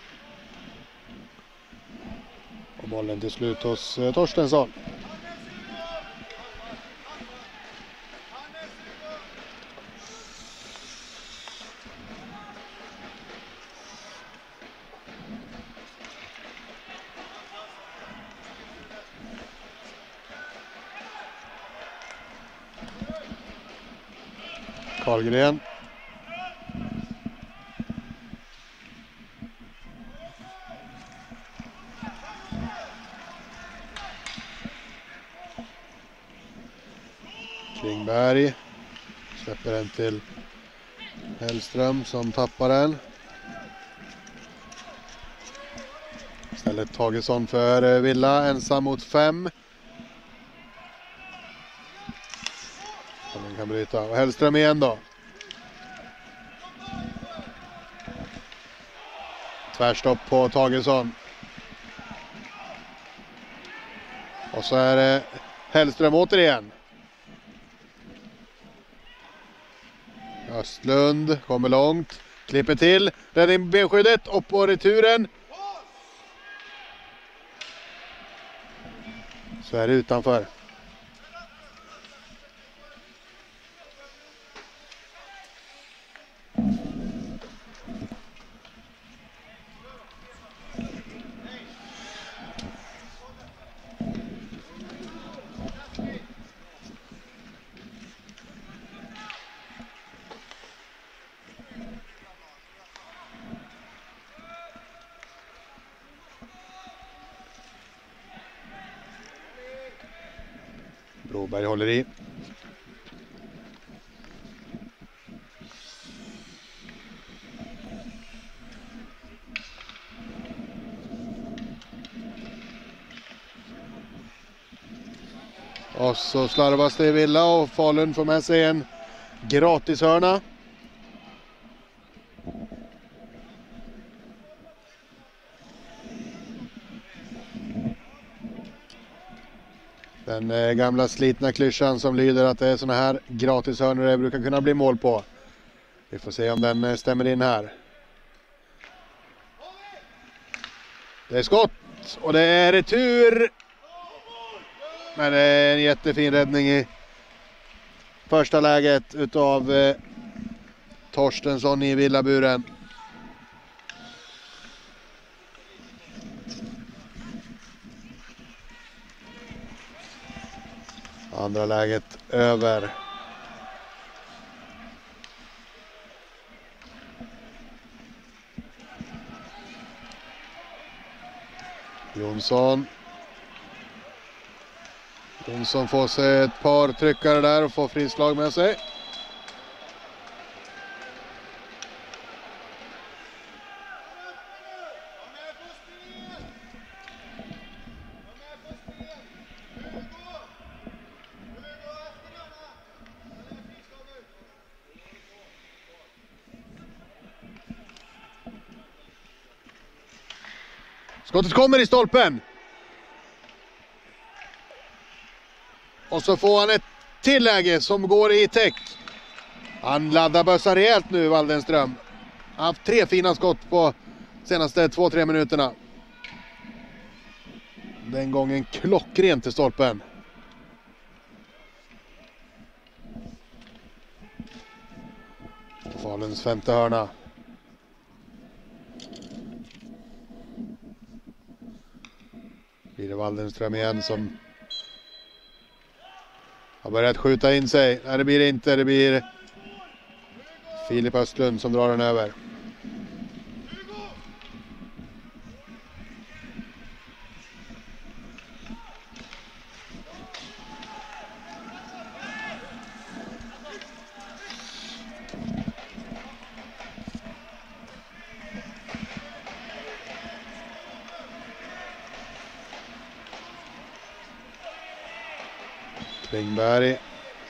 Och bollen till slut hos Torstensson. Karlgren. Klingberg släpper den till Hellström som tappar den. Istället Tagesson för Villa, ensam mot 5. Den kan bryta. Och Hellström igen då. Tvärstopp på Tagesson. Och så är det Hellström återigen. Östlund kommer långt. Klipper till. Räddning benskyddet. Och på returen. Så är det utanför. Broberg håller i. Och så slarvas det i Villa och Falun får med sig en gratishörna. Den gamla slitna klyschan som lyder att det är såna här gratishörnor det brukar kunna bli mål på. Vi får se om den stämmer in här. Det är skott och det är retur. Men det är en jättefin räddning i första läget utav Torstensson i Villaburen. Andra läget över. Jonsson får sig ett par tryckare där och får frislag med sig. Skottet kommer i stolpen. Och så får han ett tilläge som går i täck. Han laddar bössan rejält nu, Waldenström. Han har haft 3 fina skott på senaste 2-3 minuterna. Den gången klockrent till stolpen. Faluns 5:e hörna. Blir det Waldenström igen som har börjat skjuta in sig. Nej, det blir det inte. Det blir Filip Östlund som drar den över. Klingberg.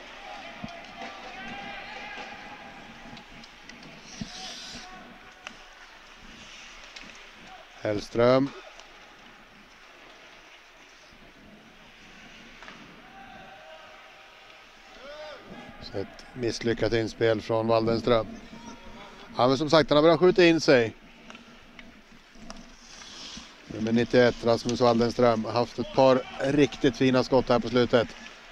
Hellström. Så ett misslyckat inspel från Waldenström. Ja, men som sagt, han har börjat skjuta in sig. Nummer 91, Rasmus Waldenström, har haft ett par riktigt fina skott här på slutet.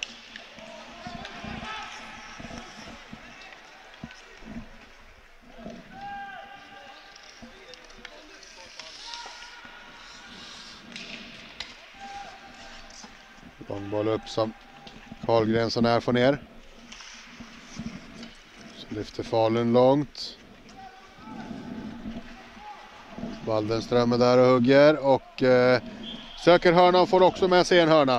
Långboll upp som Karlgren så när får ner. Så lyfter Falun långt. Waldenström är där och hugger och söker hörna och får också med sig en hörna.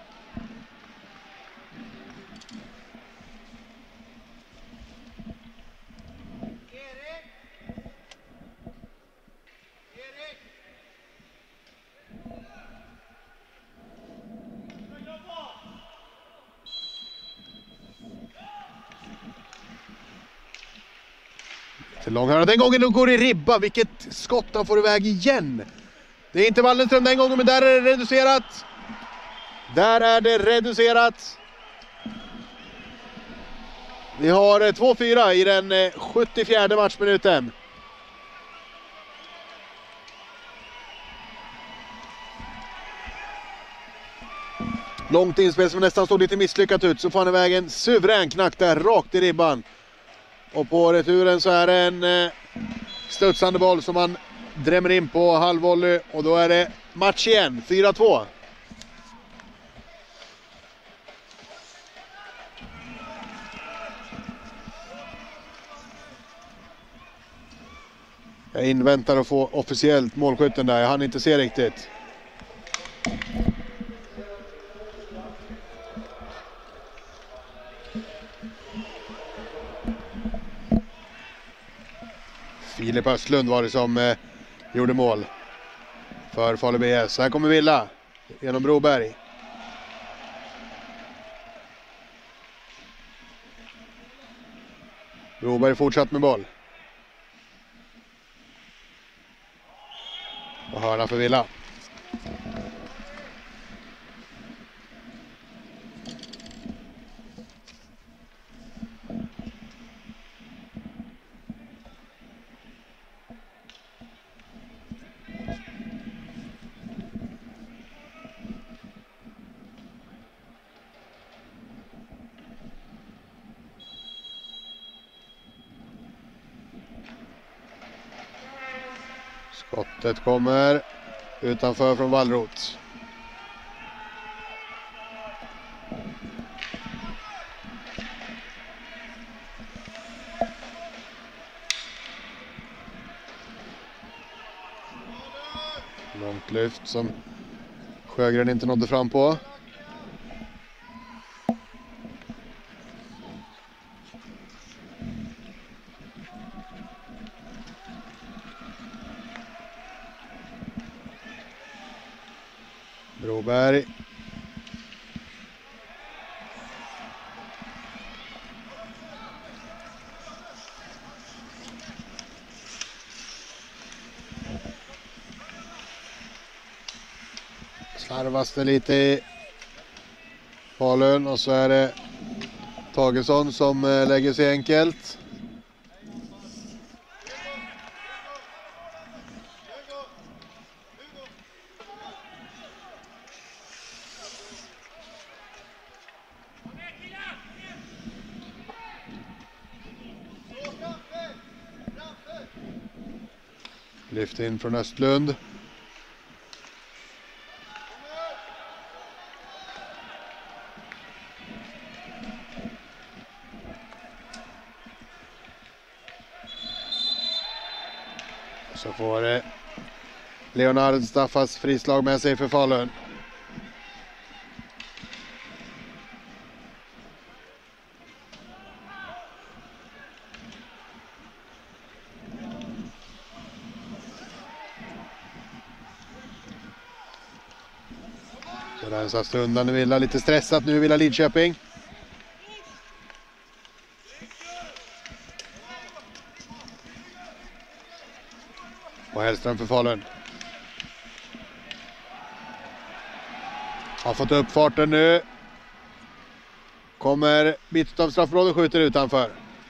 Långhörna den gången, då går det ribba. Vilket skott han får iväg igen. Det är inte Waldenström den gången, men där är det reducerat. Där är det reducerat. Vi har 2-4 i den 74:e matchminuten. Långt inspel som nästan såg lite misslyckat ut, så får han iväg en suverän knack där rakt i ribban. Och på returen så är det en studsande boll som man drämmer in på halvvolley. Och då är det match igen, 4-2. Jag inväntar att få officiellt målskytten där, jag hann inte se riktigt. Filip Östlund var det som gjorde mål för Falu BS. Här kommer Villa genom Broberg. Broberg fortsatt med boll. Och hörna för Villa. Skottet kommer utanför från Wallroth. Långt lyft som Sjögren inte nådde fram på. Broberg. Slarvas det lite i Falun och så är det Tagesson som lägger sig enkelt. Lyft in från Östlund. Så får Leonard Staffas frislag med sig för Falun. Så rensas undan nu Villa, lite stressat nu Villa Lidköping. Och Hellström för Falun. Har fått upp farten nu. Kommer bit av straffområdet och skjuter utanför.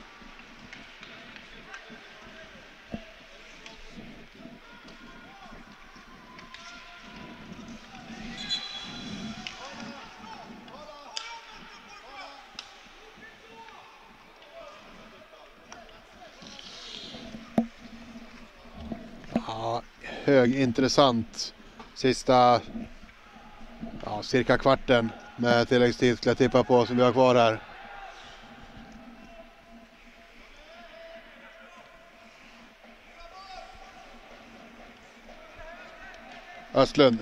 Ja, högintressant sista cirka kvarten med tilläggstid skulle jag tippa på som vi har kvar här. Östlund.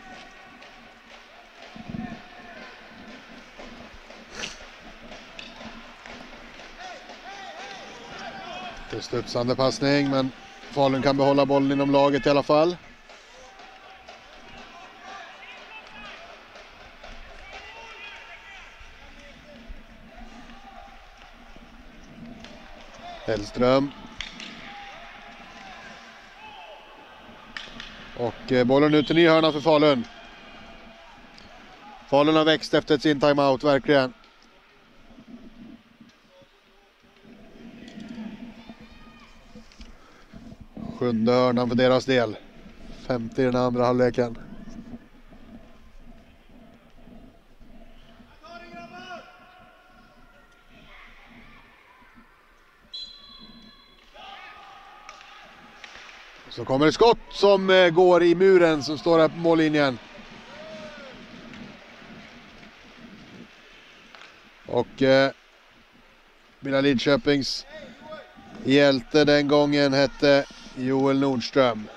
Det är studsande passning men Falun kan behålla bollen inom laget i alla fall. Hellström. Och bollen ut till ny hörna för Falun. Falun har växt efter sin timeout, verkligen. Sjunde hörnan för deras del. 50 i den andra halvleken. Så kommer ett skott som går i muren som står här på mållinjen. Och Villa Lidköpings hjälte den gången hette Joel Nordström.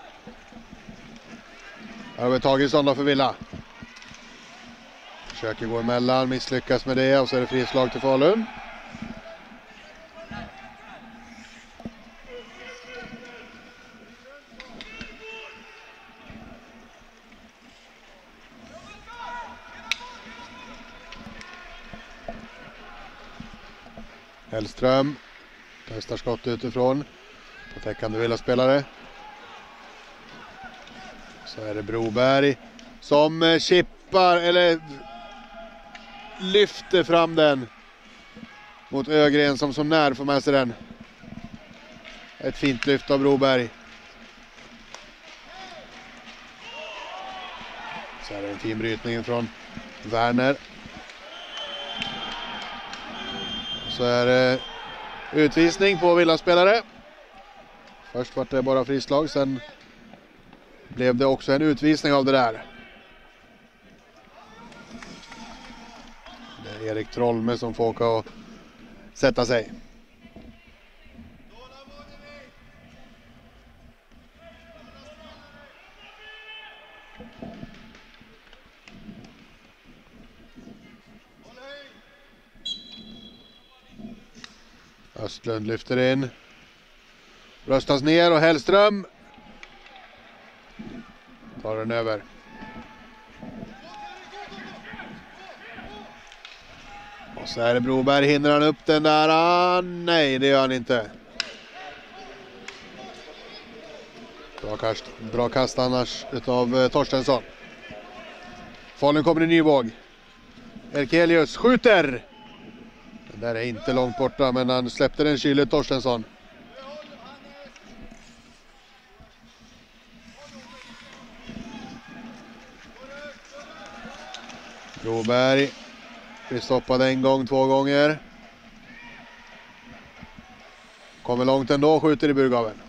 Här har vi Tagesson då för Villa. Försöker gå emellan, misslyckas med det och så är det frislag till Falun. Hellström testar skott utifrån på täckande Villa-spelare. Så är det Broberg som chippar eller lyfter fram den mot Ögren som när får med sig den. Ett fint lyft av Broberg. Så är det en fin brytning från Werner. Så är det utvisning på Villa-spelare. Först var det bara frislag, sen blev det också en utvisning av det där. Det är Erik Trollme som får åka och sätta sig. Östlund lyfter in. Röstas ner och Hellström tar den över. Och så är det Broberg, hinner han upp den där? Nej, det gör han inte. Bra kast annars utav Torstensson. Falun kommer i ny våg. Erkelius skjuter. Den där är inte långt borta, men han släppte den kyligt, Torstensson. Broberg blir stoppad en gång, 2 gånger. Kommer långt ändå, skjuter i burgaven.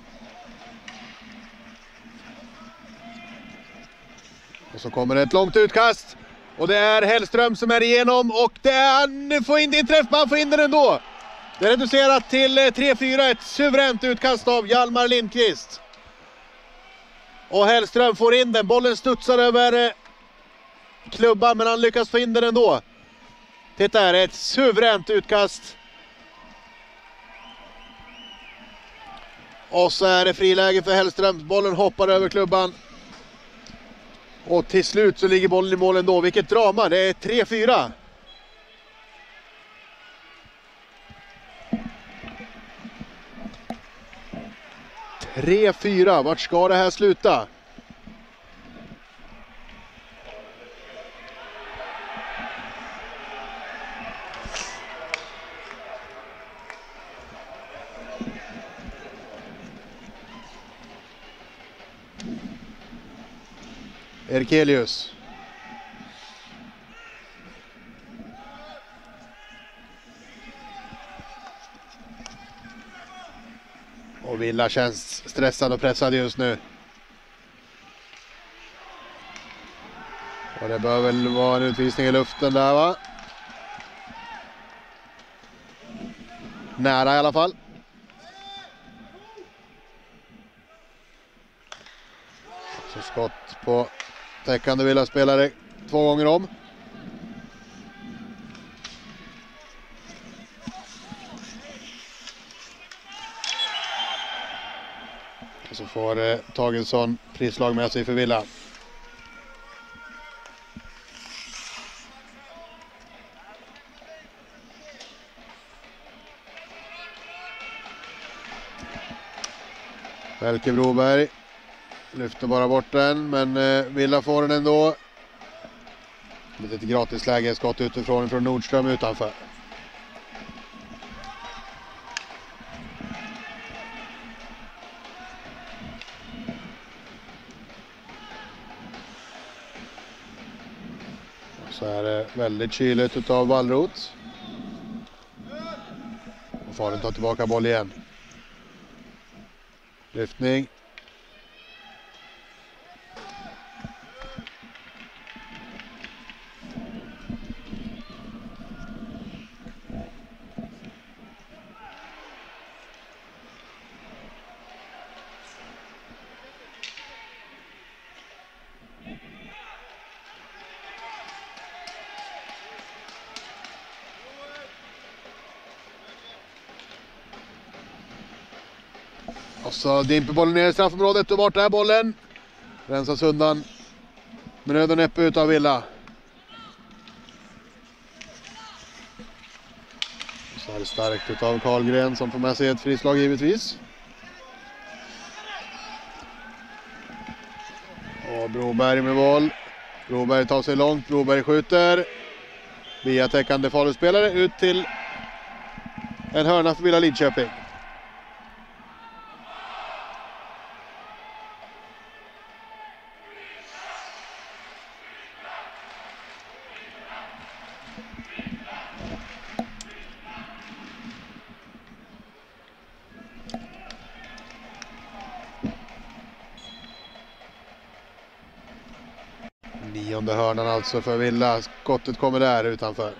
Och så kommer ett långt utkast. Och det är Hellström som är igenom. Och det är, nu får in din träff, man får in den ändå. Det är reducerat till 3-4, ett suveränt utkast av Hjalmar Lindqvist. Och Hellström får in den, bollen studsar över klubban men han lyckas få in den ändå. Titta här, ett suveränt utkast. Och så är det friläge för Hellström, bollen hoppar över klubban. Och till slut så ligger bollen i målen då. Vilket drama, det är 3-4. Vart ska det här sluta? Erkelius. Och Villa känns stressad och pressad just nu. Och det bör väl vara en utvisning i luften där, va? Nära i alla fall. Så skott på täckande Villa-spelare 2 gånger om. Och så får Tagelsson prislag med sig för Villa. Melke Broberg lyfter bara bort den, men Villa får den ändå. Lite gratis läge, skott utifrån från Nordström utanför. Och så är det väldigt kyligt utav Wallroth. Och Falun tar tillbaka boll igen. Lyftning. Och så dimper bollen ner i straffområdet och borta är bollen. Rensas undan med nöd och näppe utav Villa. Så är det starkt utav Karlgren som får med sig ett frislag givetvis. Och Broberg med boll. Broberg tar sig långt, Broberg skjuter. Via täckande Faluspelare ut till en hörna för Villa Lidköping. Nionde hörnan alltså för Villa. Skottet kommer där utanför.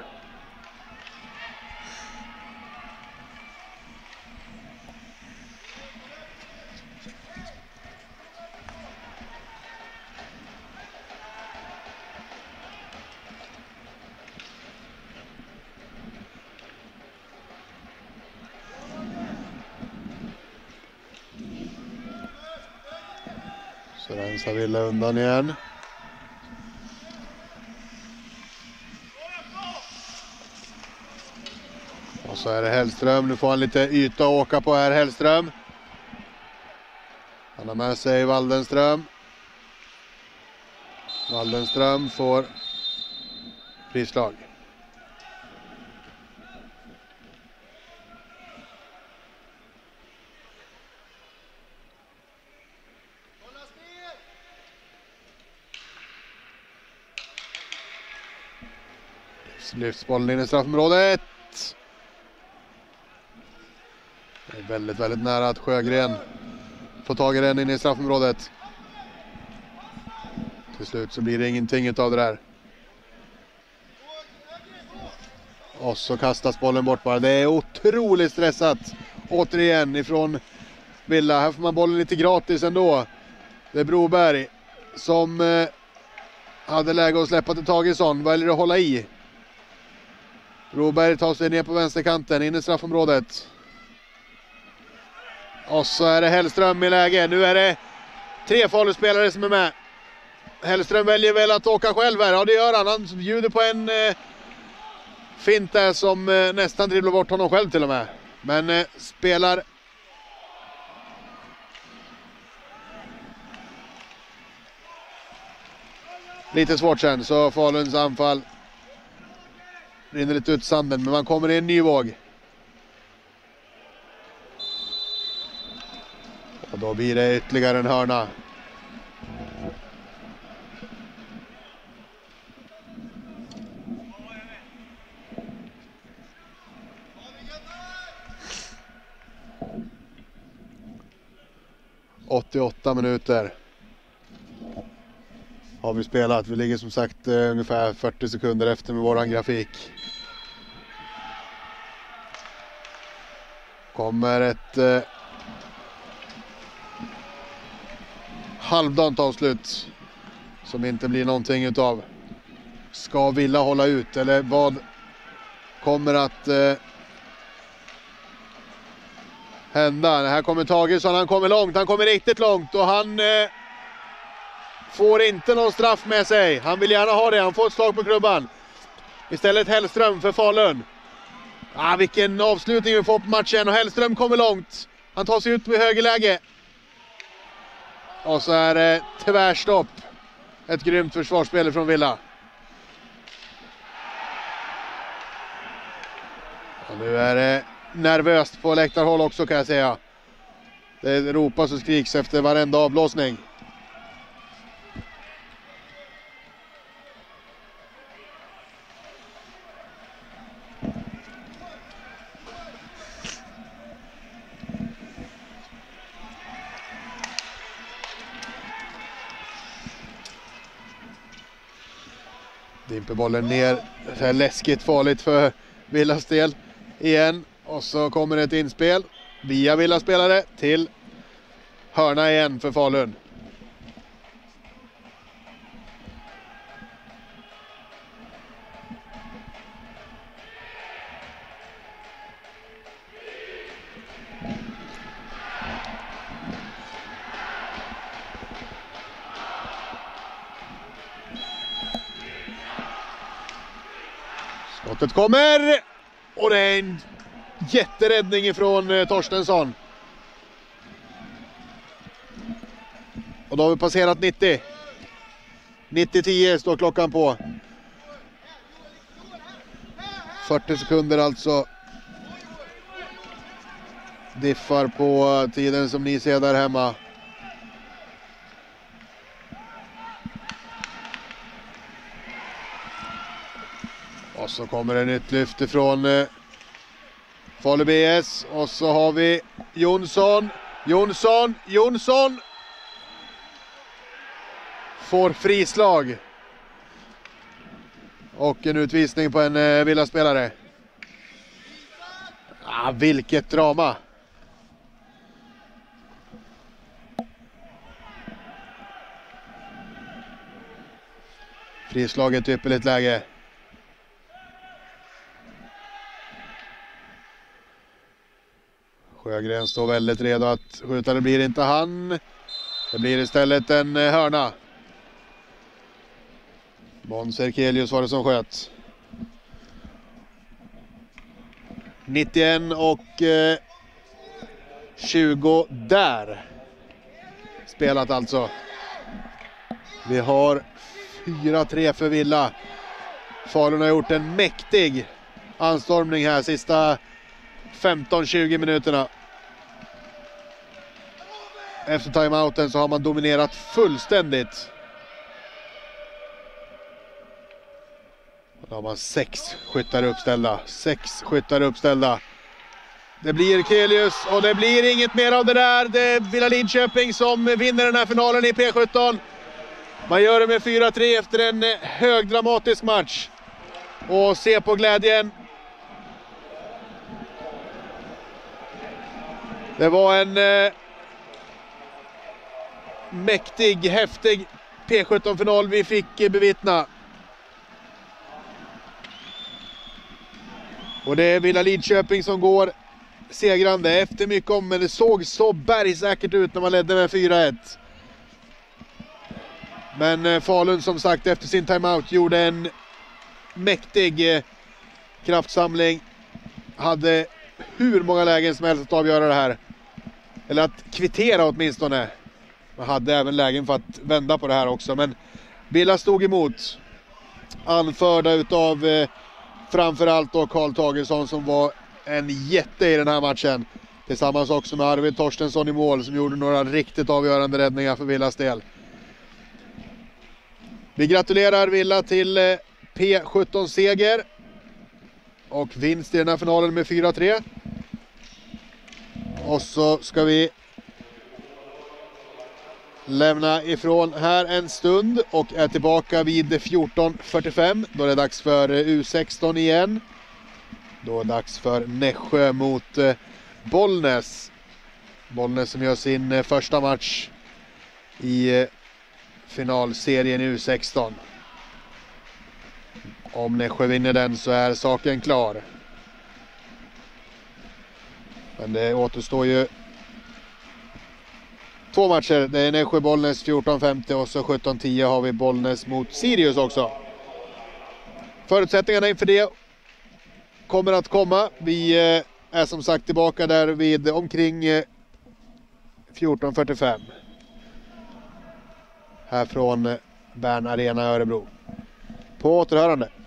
Så rensar Villa undan igen. Och så är det Hellström. Nu får han lite yta att åka på här, Hellström. Han har med sig Waldenström. Waldenström får frislag. Lyfts bollen in i straffområdet. Det är väldigt, väldigt nära att Sjögren får tag i den in i straffområdet. Till slut så blir det ingenting utav det där. Och så kastas bollen bort bara. Det är otroligt stressat. Återigen ifrån Villa. Här får man bollen lite gratis ändå. Det är Broberg som hade läge att släppa till Tagesson. Väljer att hålla i. Broberg tar sig ner på vänsterkanten in i straffområdet. Och så är det Hellström i läge. Nu är det 3 Faluspelare som är med. Hellström väljer väl att åka själv här. Ja, det gör han. Han bjuder på en fint där som nästan dribblar bort honom själv till och med. Men spelar lite svårt sen, så Faluns anfall rinner lite ut sanden, men man kommer i en ny våg. Och då blir det ytterligare en hörna. ...88 minuter... har vi spelat. Vi ligger som sagt ungefär 40 sekunder efter med våran grafik. Kommer ett halvdant avslut som inte blir någonting utav. Ska Villa hålla ut, eller vad kommer att hända? Här kommer Tagesson, han kommer långt, han kommer riktigt långt, och han får inte någon straff med sig. Han vill gärna ha det, han får ett slag på klubban. Istället Hellström för Falun. Vilken avslutning vi får på matchen, och Hellström kommer långt. Han tar sig ut på högerläge. Och så är det tvärstopp. Ett grymt försvarsspel från Villa. Och nu är det nervöst på läktarhåll också, kan jag säga. Det ropas och skriks efter varenda avblåsning. Dimper bollen ner. Det är läskigt farligt för Villas del igen. Och så kommer ett inspel via Villa-spelare till hörna igen för Falun. Skottet kommer, och det är en jätteräddning ifrån Torstensson. Och då har vi passerat 90. 90-10 står klockan på. 40 sekunder alltså. Diffar på tiden som ni ser där hemma. Och så kommer en nytt lyft ifrån Falu BS. Och så har vi Jonsson. Får frislag. Och en utvisning på en Villa-spelare. Vilket drama. Frislaget i ypperligt läge. Sjögren står väldigt redo att skjuta, det blir inte han. Det blir istället en hörna. Måns Erkelius var det som sköt. 91 och 20 där. Spelat alltså. Vi har 4-3 för Villa. Falun har gjort en mäktig anstormning här sista 15-20 minuterna. Efter timeouten så har man dominerat fullständigt. Då har man 6 skyttar uppställda. Det blir Kelius och det blir inget mer av det där. Det är Villa Lidköping som vinner den här finalen i P17. Man gör det med 4-3 efter en högdramatisk match. Och se på glädjen. Det var en mäktig, häftig P17-final vi fick bevittna. Och det är Villa Lidköping som går segrande efter mycket om, men det såg så bergsäkert ut när man ledde med 4-1. Men Falun som sagt efter sin timeout gjorde en mäktig kraftsamling. Hade hur många lägen som helst att avgöra det här. Eller att kvittera åtminstone. Man hade även lägen för att vända på det här också. Men Billa stod emot. Anförda utav framförallt då Karl Tagesson som var en jätte i den här matchen. Tillsammans också med Arvid Torstensson i mål som gjorde några riktigt avgörande räddningar för Villas del. Vi gratulerar Villa till P17-seger. Och vinst i den här finalen med 4-3. Och så ska vi lämna ifrån här en stund och är tillbaka vid 14:45. Då är det dags för U16 igen. Då är det dags för Nässjö mot Bollnäs. Bollnäs som gör sin första match i finalserien i U16. Om Nässjö vinner den så är saken klar. Men det återstår ju 2 matcher. Det är Nässjö-Bollnäs 14:50 och så 17:10 har vi Bollnäs mot Sirius också. Förutsättningarna inför det kommer att komma. Vi är som sagt tillbaka där vid omkring 14:45. Här från Bern Arena i Örebro. På återhörande.